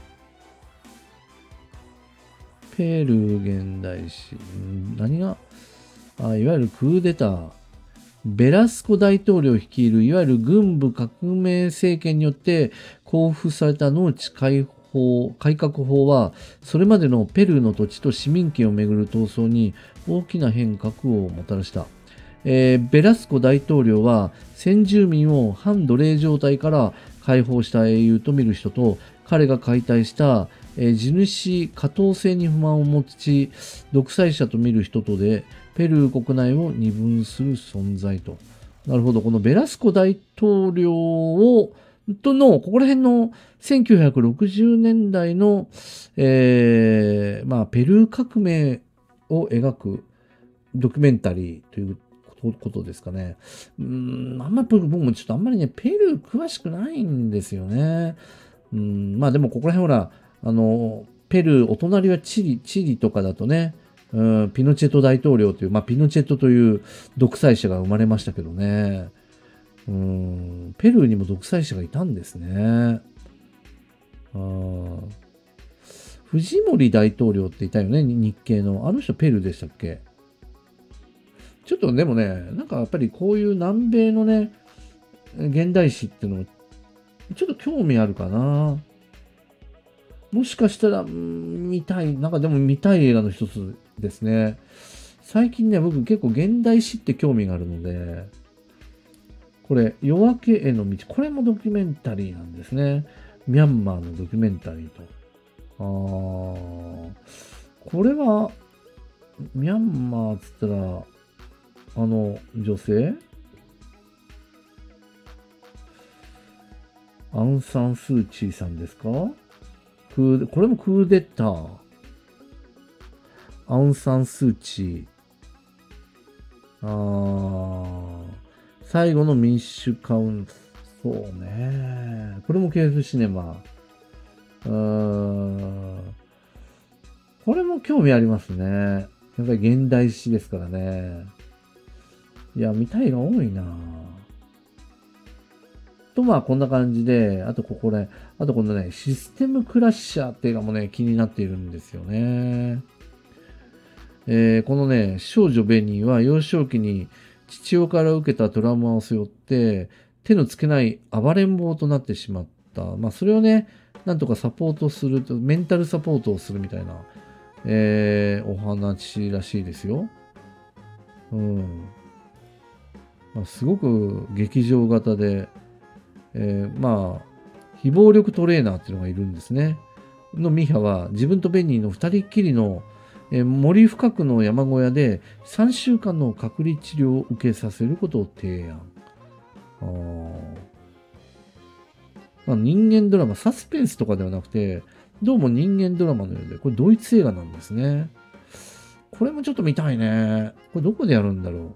ペルー現代史。ん何があいわゆるクーデター。ベラスコ大統領率いるいわゆる軍部革命政権によって交付された農地解放改革法は、それまでのペルーの土地と市民権をめぐる闘争に大きな変革をもたらした。えーベラスコ大統領は先住民を反奴隷状態から解放した英雄と見る人と、彼が解体した、えー地主加藤制に不満を持ち独裁者と見る人とで、ペルー国内を二分する存在と。なるほど。このベラスコ大統領をとの、ここら辺のせんきゅうひゃくろくじゅうねんだいの、えーまあ、ペルー革命を描くドキュメンタリーということですかね。うーん、あんまり僕もちょっとあんまりね、ペルー詳しくないんですよね。うん、まあでもここら辺ほら、あの、ペルー、お隣はチリ、チリとかだとね、うん、ピノチェト大統領という、まあピノチェトという独裁者が生まれましたけどね。うん、ペルーにも独裁者がいたんですね。あーフジモリ大統領っていたよね、日系の。あの人ペルーでしたっけ？ちょっとでもね、なんかやっぱりこういう南米のね、現代史っていうのも、ちょっと興味あるかな。もしかしたら、うん見たい、なんかでも見たい映画の一つですね。最近ね、僕結構現代史って興味があるので、 これ、夜明けへの道。これもドキュメンタリーなんですね。ミャンマーのドキュメンタリーと。あー、これは、ミャンマーっつったら、あの、女性アウン・サン・スー・チーさんですか？クー、これもクーデター。アウン・サン・スー・チー。あー、最後の民主カウン、そうね。これもケーフシネマ。うーん。これも興味ありますね。やっぱり現代史ですからね。いや、見たいが多いな。と、まあ、こんな感じで、あとここね、あとこのね、システムクラッシャーっていうのもね、気になっているんですよね。えーこのね、少女ベニーは幼少期に父親から受けたトラウマを背負って、手のつけない暴れん坊となってしまった。まあ、それをね、なんとかサポートすると、メンタルサポートをするみたいな、えーお話らしいですよ。うん。まあ、すごく劇場型で、えーまあ、非暴力トレーナーっていうのがいるんですね。のミハは自分とベニーの二人っきりの、えー森深くの山小屋でさんしゅうかんの隔離治療を受けさせることを提案。あーまあ、人間ドラマ、サスペンスとかではなくて、どうも人間ドラマのようで、これドイツ映画なんですね。これもちょっと見たいね。これどこでやるんだろう。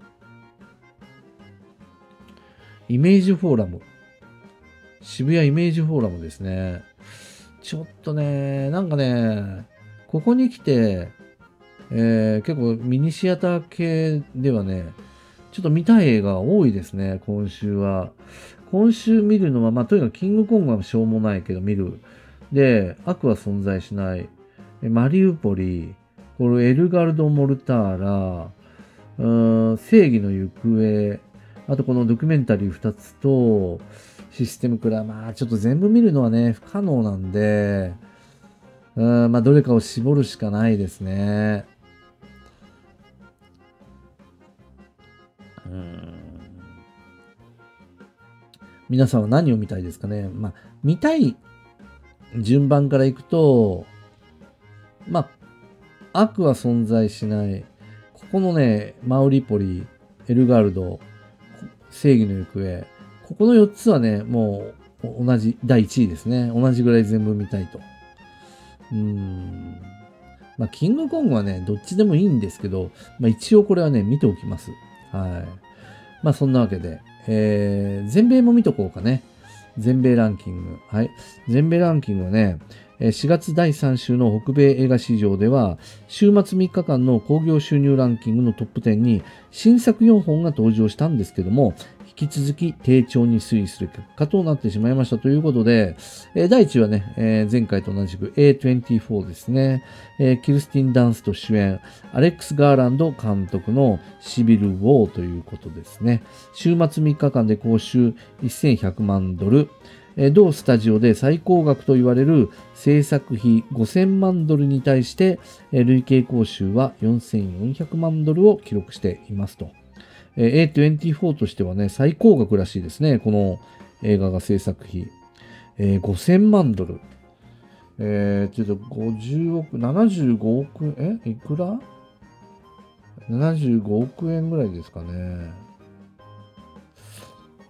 イメージフォーラム。渋谷イメージフォーラムですね。ちょっとね、なんかね、ここに来て、えー結構ミニシアター系ではね、ちょっと見たい映画多いですね、今週は。今週見るのは、まあ、とにかくキングコングはしょうもないけど見る。で、悪は存在しない。えマリウポリ、これエルガルド・モルターラ、うーん正義の行方、あとこのドキュメンタリーふたつと、システムクラ、まあちょっと全部見るのはね、不可能なんで、うーんまあどれかを絞るしかないですね。うーん皆さんは何を見たいですかね。まあ、見たい順番からいくと、まあ、悪は存在しない。ここのね、マウリポリ、エルガルド、正義の行方。ここのよっつはね、もう同じ、だいいちいですね。同じぐらい全部見たいと。うーん。まあ、キングコングはね、どっちでもいいんですけど、まあ一応これはね、見ておきます。はい。まあそんなわけで、えー、全米も見とこうかね。全米ランキング。はい。全米ランキングはね、えーしがつだいさん週の北米映画市場では、週末みっかかんの興行収入ランキングのトップじゅうに新作よんほんが登場したんですけども、引き続き低調に推移する結果となってしまいましたということで、えーだいいちいはね、えー前回と同じく エーにじゅうよん ですね、えーキルスティン・ダンスト主演、アレックス・ガーランド監督のシビル・ウォーということですね。週末みっかかんで興収せんひゃくまんドル、えー同スタジオで最高額と言われる制作費ごせんまんドルに対して、えー累計興収はよんせんよんひゃくまんドルを記録していますと。えーエーにじゅうよん としてはね、最高額らしいですね。この映画が制作費。えーごせんまんドル。えー、ちょっとごじゅうおく、ななじゅうごおく円、えいくら ?ななじゅうごおく円ぐらいですかね。うん、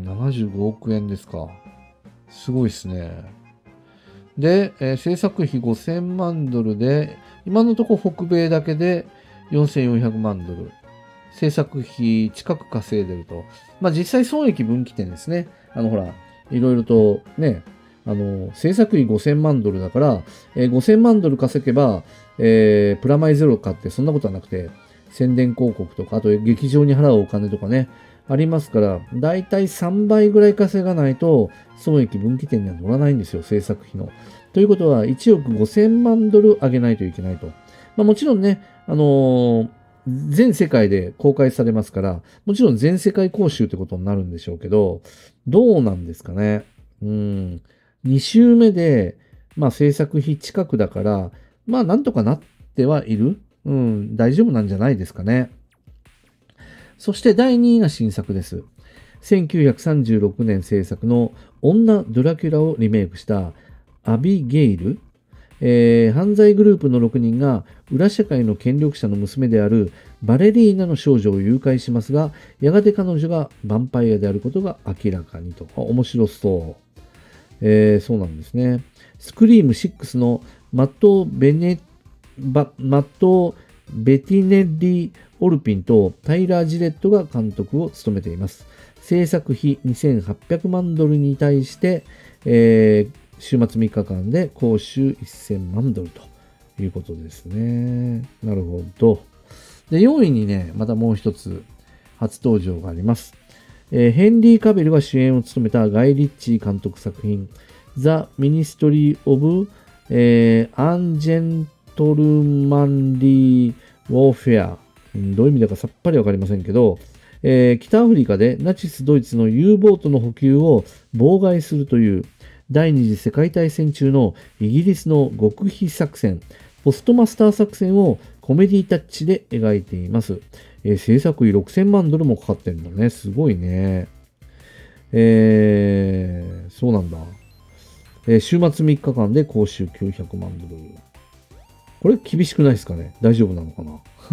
ななじゅうごおく円ですか。すごいですね。で、えー制作費ごせんまんドルで、今のところ北米だけでよんせんよんひゃくまんドル。制作費近く稼いでると。まあ実際損益分岐点ですね。あのほら、いろいろとね、あの、制作費ごせんまんドルだから、えーごせんまんドル稼げば、えープラマイゼロかってそんなことはなくて、宣伝広告とか、あと劇場に払うお金とかね、ありますから、だいたいさんばいぐらい稼がないと、損益分岐点には乗らないんですよ、制作費の。ということは、いちおくごせんまんドル上げないといけないと。まあもちろんね、あのー全世界で公開されますから、もちろん全世界公衆ってことになるんでしょうけど、どうなんですかね。うん。に週目で、まあ制作費近くだから、まあなんとかなってはいる。うん、大丈夫なんじゃないですかね。そしてだいにいが新作です。 せんきゅうひゃくさんじゅうろくねん制作の女ドラキュラをリメイクしたアビゲイル、えー犯罪グループのろくにんが裏社会の権力者の娘であるバレリーナの少女を誘拐しますが、やがて彼女がヴァンパイアであることが明らかにと。あ、面白そう。えーそうなんですね。スクリームシックスのマット・ベネ、バマット・ベティネッリ・オルピンとタイラー・ジレットが監督を務めています。制作費にせんはっぴゃくまんドルに対して、えー週末みっかかんで報酬せんまんドルということですね。なるほど。で、よんいにね、またもう一つ初登場があります。えーヘンリー・カビルが主演を務めたガイ・リッチー監督作品、The Ministry of、えー、Ungentlemanly Warfare。うんどういう意味だかさっぱりわかりませんけど、えー北アフリカでナチス・ドイツの U ボートの補給を妨害するという第二次世界大戦中のイギリスの極秘作戦、ポストマスター作戦をコメディタッチで描いています。えー制作費ろくせんまんドルもかかってるんだね。すごいね。えー、そうなんだ。えー週末みっかかんで報酬きゅうひゃくまんドル。これ厳しくないですかね？大丈夫なのか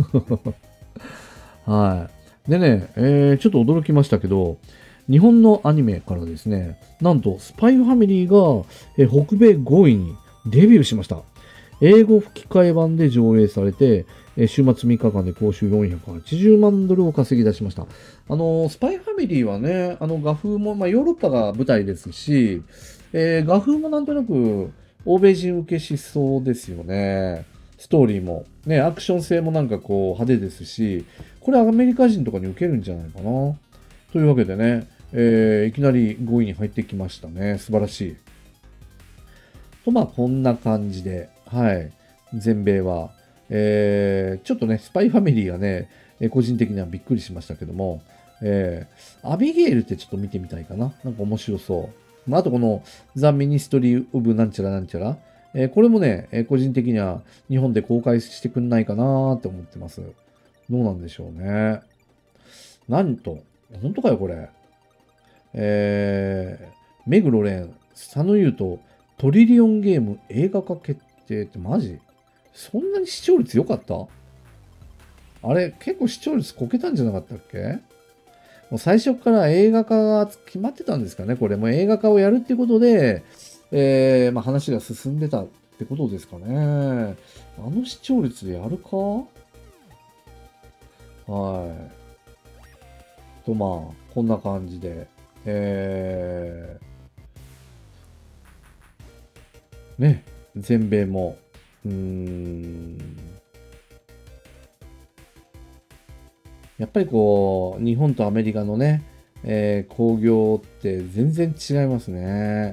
なはい。でね、えーちょっと驚きましたけど、日本のアニメからですね、なんとスパイファミリーが、えー北米ごいにデビューしました。英語吹き替え版で上映されて、えー週末みっかかんで報酬よんひゃくはちじゅうまんドルを稼ぎ出しました。あのースパイファミリーはね、あの画風も、まあ、ヨーロッパが舞台ですし、えー画風もなんとなく欧米人受けしそうですよね。ストーリーも。ね、アクション性もなんかこう派手ですし、これアメリカ人とかに受けるんじゃないかな。というわけでね、えーいきなりごいに入ってきましたね。素晴らしい。と、まあ、こんな感じで、はい。全米は、えーちょっとね、スパイファミリーがね、えー個人的にはびっくりしましたけども、えーアビゲイルってちょっと見てみたいかな。なんか面白そう。まあ、あとこの、ザ・ミニストリー・オブ・なんちゃらなんちゃら。えーこれもね、えー個人的には日本で公開してくんないかなって思ってます。どうなんでしょうね。なんと、本当かよ、これ。えー、目黒蓮、佐野優とトリリオンゲーム映画化決定ってマジそんなに視聴率良かった？あれ、結構視聴率こけたんじゃなかったっけ？もう最初から映画化が決まってたんですかね、これ。もう映画化をやるってことで、えーまあ、話が進んでたってことですかね。あの視聴率でやるか？はい。と、まあ、こんな感じで。えー、ね、全米も、うーん、やっぱりこう、日本とアメリカのね、えー興行って全然違いますね。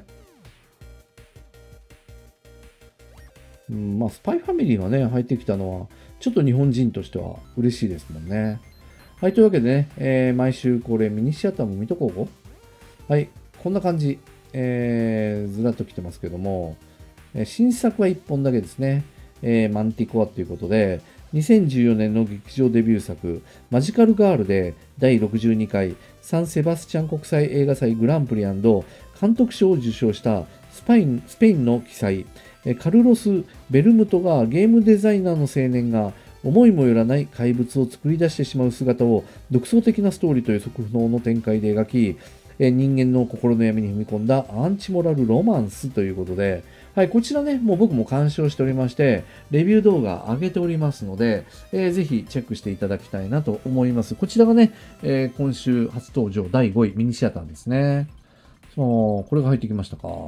うん、まあ、スパイファミリーがね、入ってきたのは、ちょっと日本人としては嬉しいですもんね。はい、というわけでね、えー毎週これミニシアターも見とこう。はい、こんな感じ、えーずらっと来てますけども、えー新作はいっぽんだけですね。えーマンティコアということで、にせんじゅうよねんの劇場デビュー作、マジカルガールでだいろくじゅうにかいサンセバスチャン国際映画祭グランプリ&監督賞を受賞したスパインスペインの奇才、えーカルロス・ベルムトがゲームデザイナーの青年が思いもよらない怪物を作り出してしまう姿を独創的なストーリーと予測不能の展開で描き、えー人間の心の闇に踏み込んだアンチモラルロマンスということで、はい、こちらね、もう僕も鑑賞しておりまして、レビュー動画上げておりますので、えーぜひチェックしていただきたいなと思います。こちらがね、えー今週初登場だいごいミニシアターですね。そう、これが入ってきましたか。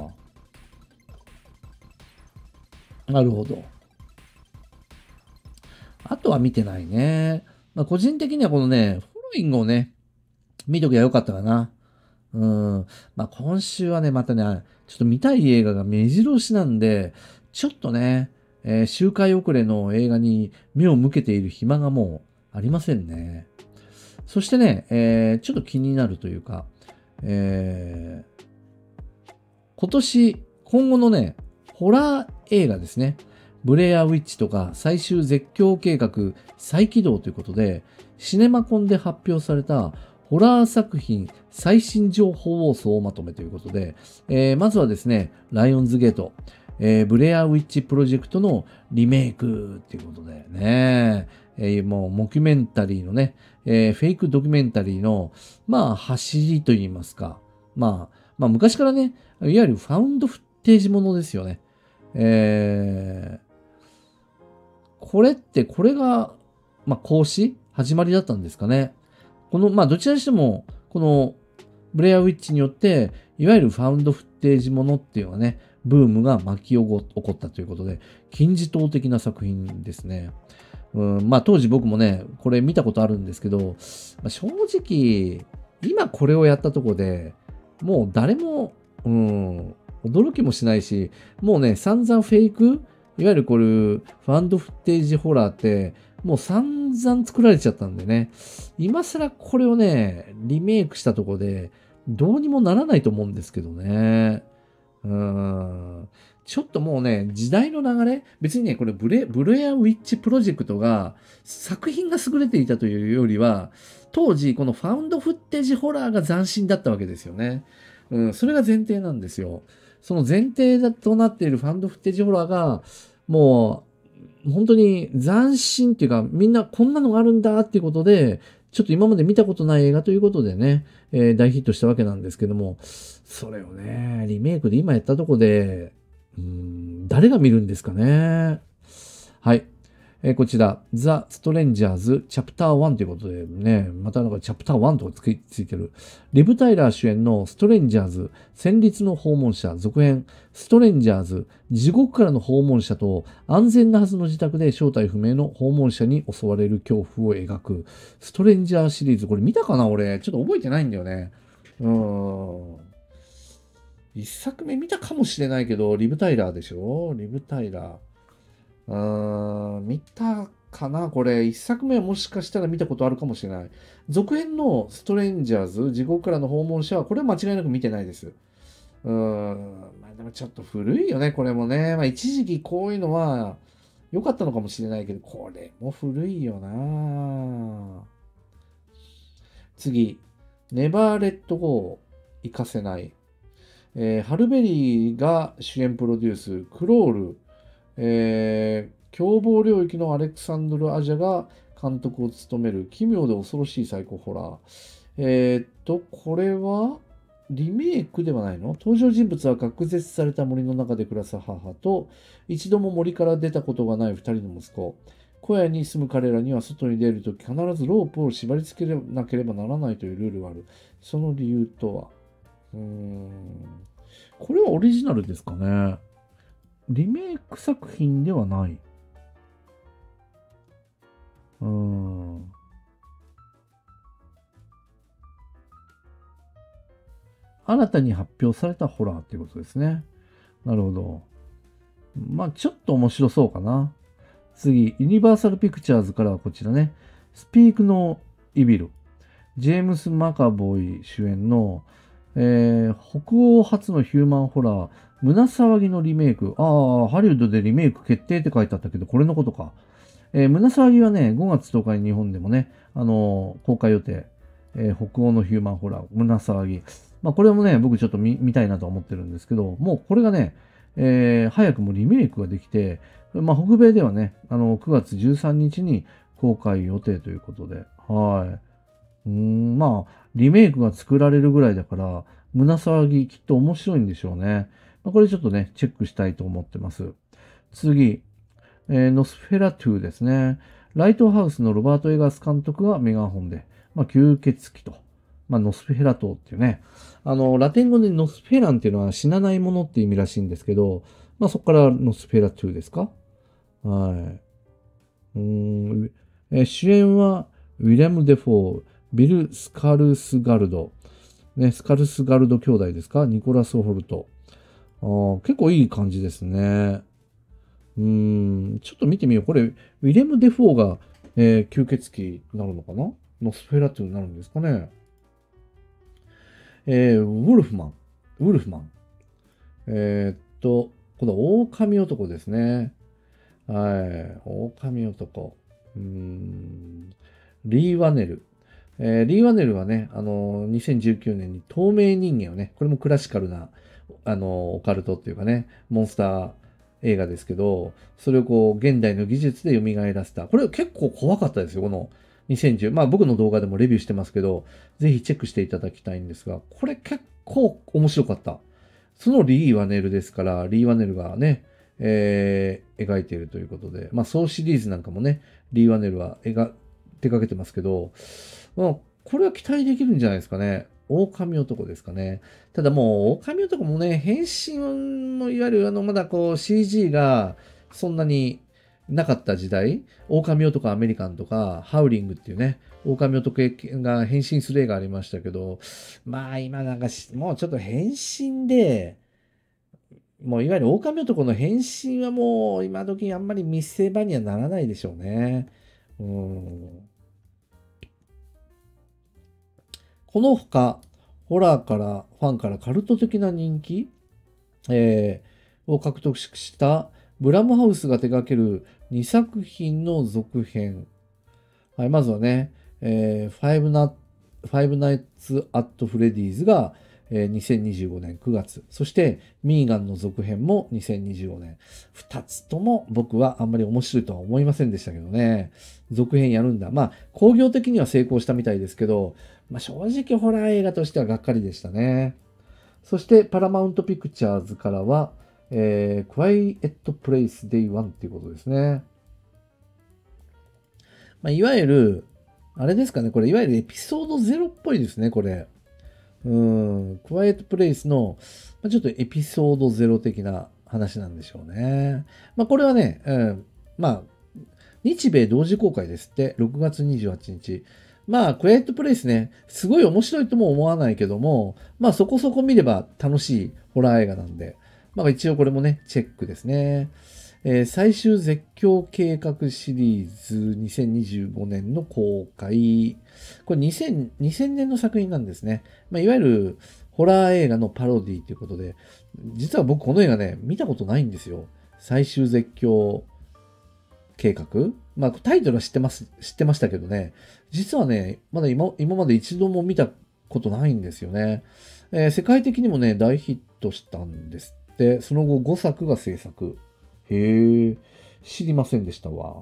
なるほど。あとは見てないね。まあ、個人的にはこのね、フォローイングをね、見ときゃよかったかな。うん。まあ、今週はね、またね、ちょっと見たい映画が目白押しなんで、ちょっとね、えー周回遅れの映画に目を向けている暇がもうありませんね。そしてね、えーちょっと気になるというか、えー今年、今後のね、ホラー映画ですね。ブレアウィッチとか最終絶叫計画再起動ということで、シネマコンで発表されたホラー作品最新情報を総まとめということで、えー、まずはですね、ライオンズゲート、えー、ブレアウィッチプロジェクトのリメイクっていうことでね、えー、もうモキュメンタリーのね、えー、フェイクドキュメンタリーの、まあ、走りといいますか、まあ、まあ、昔からね、いわゆるファウンドフッテージものですよね。えー、これって、これが、まあ、講師始まりだったんですかね。この、まあ、どちらにしても、この、ブレアウィッチによって、いわゆるファウンドフッテージものっていうのはね、ブームが巻き起こったということで、金字塔的な作品ですね。うん、まあ、当時僕もね、これ見たことあるんですけど、まあ、正直、今これをやったとこで、もう誰も、うん、驚きもしないし、もうね、散々フェイク、いわゆるこれ、ファンドフッテージホラーって、もう散々作られちゃったんでね、今更これをね、リメイクしたとこで、どうにもならないと思うんですけどね。うーん。ちょっともうね、時代の流れ、別にね、これブレ、ブレアウィッチプロジェクトが、作品が優れていたというよりは、当時、このファウンドフッテージホラーが斬新だったわけですよね。うん、それが前提なんですよ。その前提だとなっているファウンドフッテージホラーが、もう、本当に斬新っていうか、みんなこんなのがあるんだっていうことで、ちょっと今まで見たことない映画ということでね、えー大ヒットしたわけなんですけども、それをね、リメイクで今やったとこで、うーん、誰が見るんですかね。はい。えーこちら、ザ・ストレンジャーズ・チャプターワンということでね、またなんかチャプターワンとかつきついてる。リブ・タイラー主演のストレンジャーズ、戦慄の訪問者、続編、ストレンジャーズ、地獄からの訪問者と安全なはずの自宅で正体不明の訪問者に襲われる恐怖を描く、ストレンジャーシリーズ。これ見たかな俺。ちょっと覚えてないんだよね。うーん。一作目見たかもしれないけど、リブ・タイラーでしょリブ・タイラー。うーん、見たかなこれ。一作目はもしかしたら見たことあるかもしれない。続編のストレンジャーズ、地獄からの訪問者は、これは間違いなく見てないです。うーん、まあでもちょっと古いよね、これもね。まあ一時期こういうのは良かったのかもしれないけど、これも古いよな。次、ネバーレットゴー、行かせない。えーハルベリーが主演プロデュース、クロール、えー凶暴領域のアレクサンドル・アジャが監督を務める奇妙で恐ろしいサイコホラー。えーっと、これはリメイクではないの？登場人物は隔絶された森の中で暮らす母と、一度も森から出たことがない二人の息子。小屋に住む彼らには外に出るとき必ずロープを縛り付けなければならないというルールがある。その理由とは。うーん。これはオリジナルですかね。リメイク作品ではない。うーん。新たに発表されたホラーっていうことですね。なるほど。まあ、ちょっと面白そうかな。次、ユニバーサルピクチャーズからはこちらね。スピークのイビル。ジェームス・マカボイ主演の、えー北欧初のヒューマンホラー、胸騒ぎのリメイク。ああ、ハリウッドでリメイク決定って書いてあったけど、これのことか。えー胸騒ぎはね、ごがつとおかに日本でもね、あのー公開予定。えー北欧のヒューマンホラー、胸騒ぎ。まあ、これもね、僕ちょっと見見たいなとは思ってるんですけど、もうこれがね、えー早くもリメイクができて、まあ、北米ではね、あの、くがつじゅうさんにちに公開予定ということで、はい。うーん、まあ、リメイクが作られるぐらいだから、胸騒ぎきっと面白いんでしょうね。まあ、これちょっとね、チェックしたいと思ってます。次、えーノスフェラトゥですね。ライトハウスのロバート・エガス監督がメガホンで、まあ、吸血鬼と、まあ、ノスフェラトっていうね、あの、ラテン語でノスフェランっていうのは死なないものって意味らしいんですけど、まあ、そこからノスフェラトゥですか？はい。うーん、えー主演は、ウィレム・デフォー、ビル・スカルスガルド、ね、スカルスガルド兄弟ですか？ニコラス・ホルト。あー結構いい感じですね。うーん、ちょっと見てみよう。これ、ウィレム・デフォーが、えー吸血鬼になるのかな？ノスフェラトゥになるんですかね。えーウルフマン。ウルフマン。えーっと、この狼男ですね。はい。狼男。うーん。リー・ワネル。 えーリー・ワネルはね、あのーにせんじゅうきゅうねんに透明人間をね、これもクラシカルな、あのーオカルトっていうかね、モンスター映画ですけど、それをこう、現代の技術で蘇らせた。これ結構怖かったですよ、このにせんじゅう。まあ僕の動画でもレビューしてますけど、ぜひチェックしていただきたいんですが、これ結構面白かった。そのリー・ワネルですから、リー・ワネルがね、えー描いているということで、まあ、ソーシリーズなんかもね、リー・ワネルは描手掛けてますけど、まあ、これは期待できるんじゃないですかね。狼男ですかね。ただもう、狼男もね、変身の、いわゆるあの、まだこう シージー がそんなになかった時代、狼男アメリカンとか、ハウリングっていうね、狼男が変身する映画ありましたけど、まあ今なんかし、もうちょっと変身で、もういわゆる狼男の変身はもう今時あんまり見せ場にはならないでしょうね。うん。この他、ホラーからファンからカルト的な人気、えーを獲得したブラムハウスが手掛けるにさく品の続編。はい、まずはね、えー、ファイブナ、ファイブナイツ・アット・フレディーズが、えーにせんにじゅうごねんくがつ。そして、ミーガンの続編もにせんにじゅうごねん。二つとも僕はあんまり面白いとは思いませんでしたけどね。続編やるんだ。まあ、工業的には成功したみたいですけど、まあ、正直ホラー映画としてはがっかりでしたね。そして、パラマウントピクチャーズからは、えー、クワイエットプレイスデイワンっていうことですね。まあ、いわゆる、あれですかね、これ、いわゆるエピソードゼロっぽいですね、これ。うん、クワイエットプレイスの、まあ、ちょっとエピソードゼロ的な話なんでしょうね。まあ、これはね、うん、まあ、日米同時公開ですって、ろくがつにじゅうはちにち。まあ、クワイエットプレイスね、すごい面白いとも思わないけども、まあ、そこそこ見れば楽しいホラー映画なんで、まあ、一応これもね、チェックですね。えー最終絶叫計画シリーズにせんにじゅうごねんの公開。これにせん、にせんねんの作品なんですね。まあ、いわゆるホラー映画のパロディということで、実は僕この映画ね、見たことないんですよ。最終絶叫計画。まあ、タイトルは知ってます、知ってましたけどね。実はね、まだ今、今まで一度も見たことないんですよね。えー世界的にもね、大ヒットしたんですって。その後ごさくが制作。へえ、知りませんでしたわ。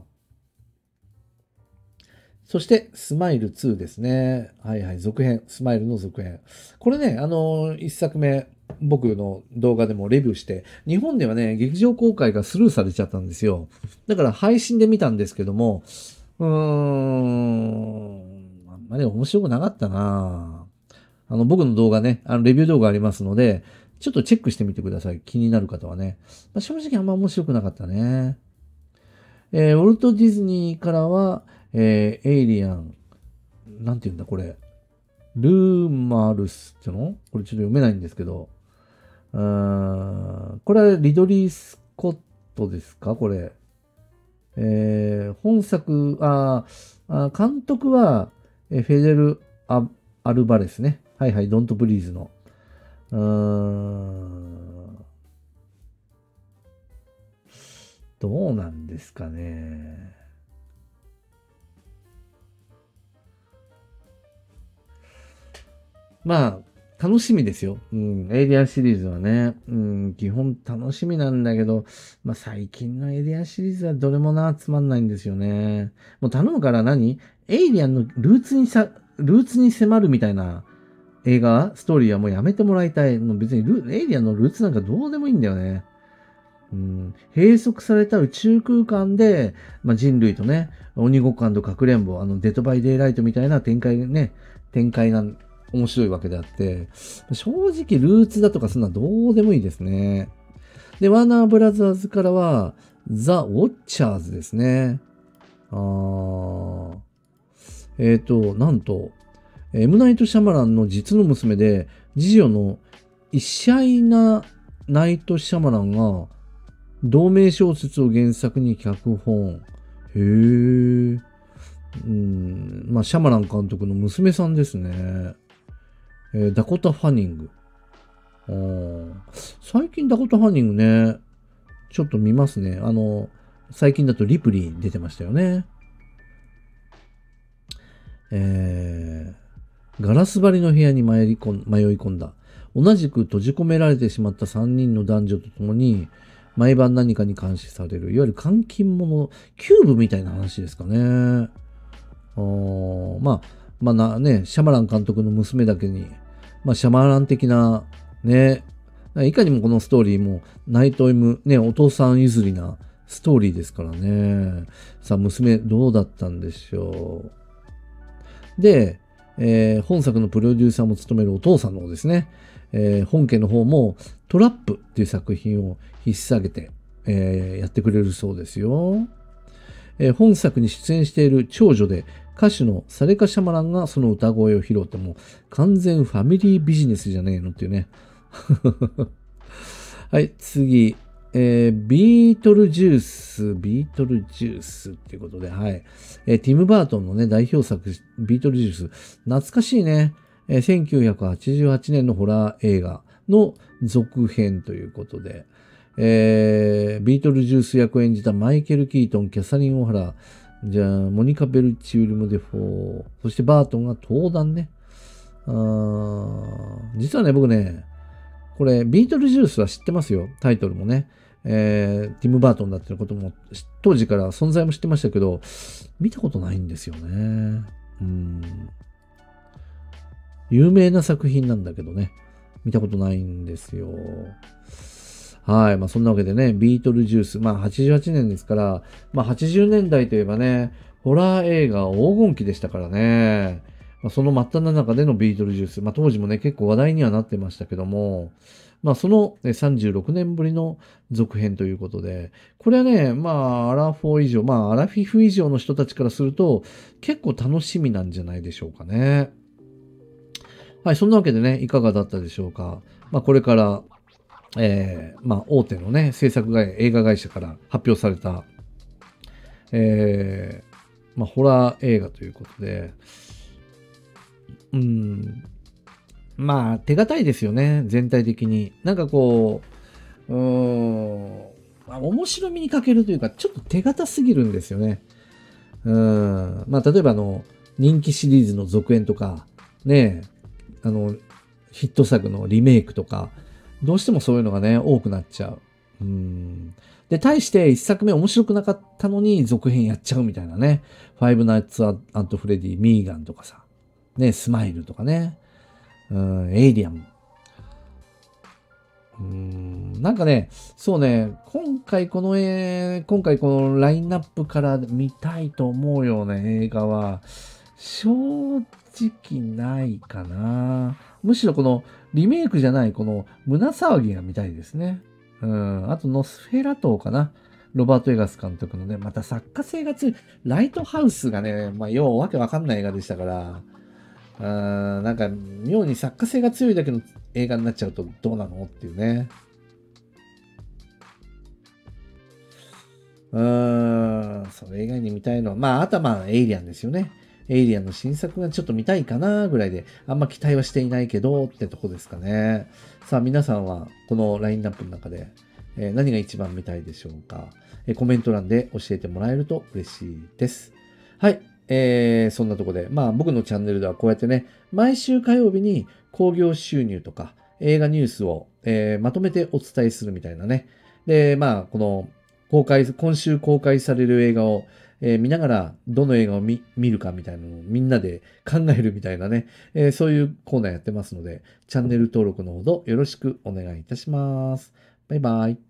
そして、スマイルツーですね。はいはい、続編。スマイルの続編。これね、あのー、一作目、僕の動画でもレビューして、日本ではね、劇場公開がスルーされちゃったんですよ。だから配信で見たんですけども、うーん、あんまり面白くなかったなあの、僕の動画ね、あの、レビュー動画ありますので、ちょっとチェックしてみてください。気になる方はね。まあ、正直あんま面白くなかったね。えーウォルト・ディズニーからは、えーエイリアン、なんて言うんだ、これ。ルーマルスってのこれちょっと読めないんですけど。うーんこれはリドリー・スコットですかこれ。えー本作、あーあー、監督は、えーフェデル・ア・アルバレスね。はいはい、ドント・ブリーズの。うーん、どうなんですかね。まあ、楽しみですよ。うん、エイリアンシリーズはね、うん、基本楽しみなんだけど、まあ最近のエイリアンシリーズはどれもな、つまんないんですよね。もう頼むから何エイリアンのルーツにさ、ルーツに迫るみたいな映画、ストーリーはもうやめてもらいたい。もう別にルエイリアンのルーツなんかどうでもいいんだよね。うん、閉塞された宇宙空間で、まあ、人類とね、鬼ごっこかくれんぼ、あの、デッドバイデイライトみたいな展開ね、展開が面白いわけであって、正直ルーツだとかそんなどうでもいいですね。で、ワーナーブラザーズからは、ザ・ウォッチャーズですね。あーえっ、と、なんと、エムナイト・シャマランの実の娘で、次女のイシャイナ・ナイト・シャマランが、同名小説を原作に脚本。へえ。うん、まあ、シャマラン監督の娘さんですね。えーダコタ・ファニング。あー最近ダコタ・ファニングね、ちょっと見ますね。あの、最近だとリプリー出てましたよね。 えー、ガラス張りの部屋に迷い込ん迷い込んだ。同じく閉じ込められてしまったさんにんの男女と共に、毎晩何かに監視される。いわゆる監禁者、キューブみたいな話ですかね。あーまあ、まあな、ね、シャマラン監督の娘だけに、まあ、シャマラン的な、ね、いかにもこのストーリーも、ナイト M、ね、お父さん譲りなストーリーですからね。さあ、娘、どうだったんでしょう。で、えー本作のプロデューサーも務めるお父さんの方ですね。えー本家の方も、トラップっていう作品を引っ提げて、えーやってくれるそうですよ。えー本作に出演している長女で歌手のサレカ・シャマランがその歌声を披露ってもう完全ファミリービジネスじゃねえのっていうね。はい、次。えービートルジュース、ビートルジュースっていうことで、はい。えーティム・バートンのね、代表作、ビートルジュース。懐かしいね。えーせんきゅうひゃくはちじゅうはちねんのホラー映画の続編ということで、えービートルジュース役を演じたマイケル・キートン、キャサリン・オハラ、じゃあ、モニカ・ベルチウリム・デフォー、そしてバートンが登壇ね。あー実はね、僕ね、これ、ビートルジュースは知ってますよ。タイトルもね。えー、ティム・バートンだってことも、当時から存在も知ってましたけど、見たことないんですよね。うん。有名な作品なんだけどね。見たことないんですよ。はい。まあそんなわけでね、ビートルジュース。まあはちじゅうはちねんですから、まあはちじゅうねんだいといえばね、ホラー映画黄金期でしたからね。まあ、その真っ只中でのビートルジュース。まあ当時もね、結構話題にはなってましたけども、まあそのねさんじゅうろくねんぶりの続編ということで、これはね、まあアラフォー以上、まあアラフィフ以上の人たちからすると結構楽しみなんじゃないでしょうかね。はい、そんなわけでね、いかがだったでしょうか。まあこれから、えー、まあ、大手のね、制作会、映画会社から発表された、えー、まあ、ホラー映画ということで、うん、まあ、手堅いですよね、全体的に。なんかこう、うーん、まあ、面白みに欠けるというか、ちょっと手堅すぎるんですよね。うん、まあ、例えばあの、人気シリーズの続編とか、ね、あの、ヒット作のリメイクとか、どうしてもそういうのがね、多くなっちゃう。うん。で、対して一作目面白くなかったのに続編やっちゃうみたいなね。ファイブナイツ・アント・フレディ、ミーガンとかさ。ね、スマイルとかね。うん、エイリアン。うん、なんかね、そうね、今回この絵、今回このラインナップから見たいと思うような映画は、正直ないかな。むしろこのリメイクじゃないこの胸騒ぎが見たいですね。うん。あとノスフェラトーかな。ロバート・エガス監督のね、また作家性が強い。ライトハウスがね、まあ、ようわけわかんない映画でしたから、うーん、なんか、妙に作家性が強いだけの映画になっちゃうとどうなのっていうね。うーん、それ以外に見たいのは、まあ、あとはまあ、エイリアンですよね。エイリアンの新作がちょっと見たいかなぐらいで、あんま期待はしていないけどってとこですかね。さあ、皆さんはこのラインナップの中で、えー何が一番見たいでしょうか、えーコメント欄で教えてもらえると嬉しいです。はい。えー、そんなとこで、まあ僕のチャンネルではこうやってね、毎週火曜日に興行収入とか映画ニュースを、えーまとめてお伝えするみたいなね。で、まあこの公開、今週公開される映画を、えー見ながらどの映画を見見るかみたいなのをみんなで考えるみたいなね、えーそういうコーナーやってますので、チャンネル登録のほどよろしくお願いいたします。バイバイ。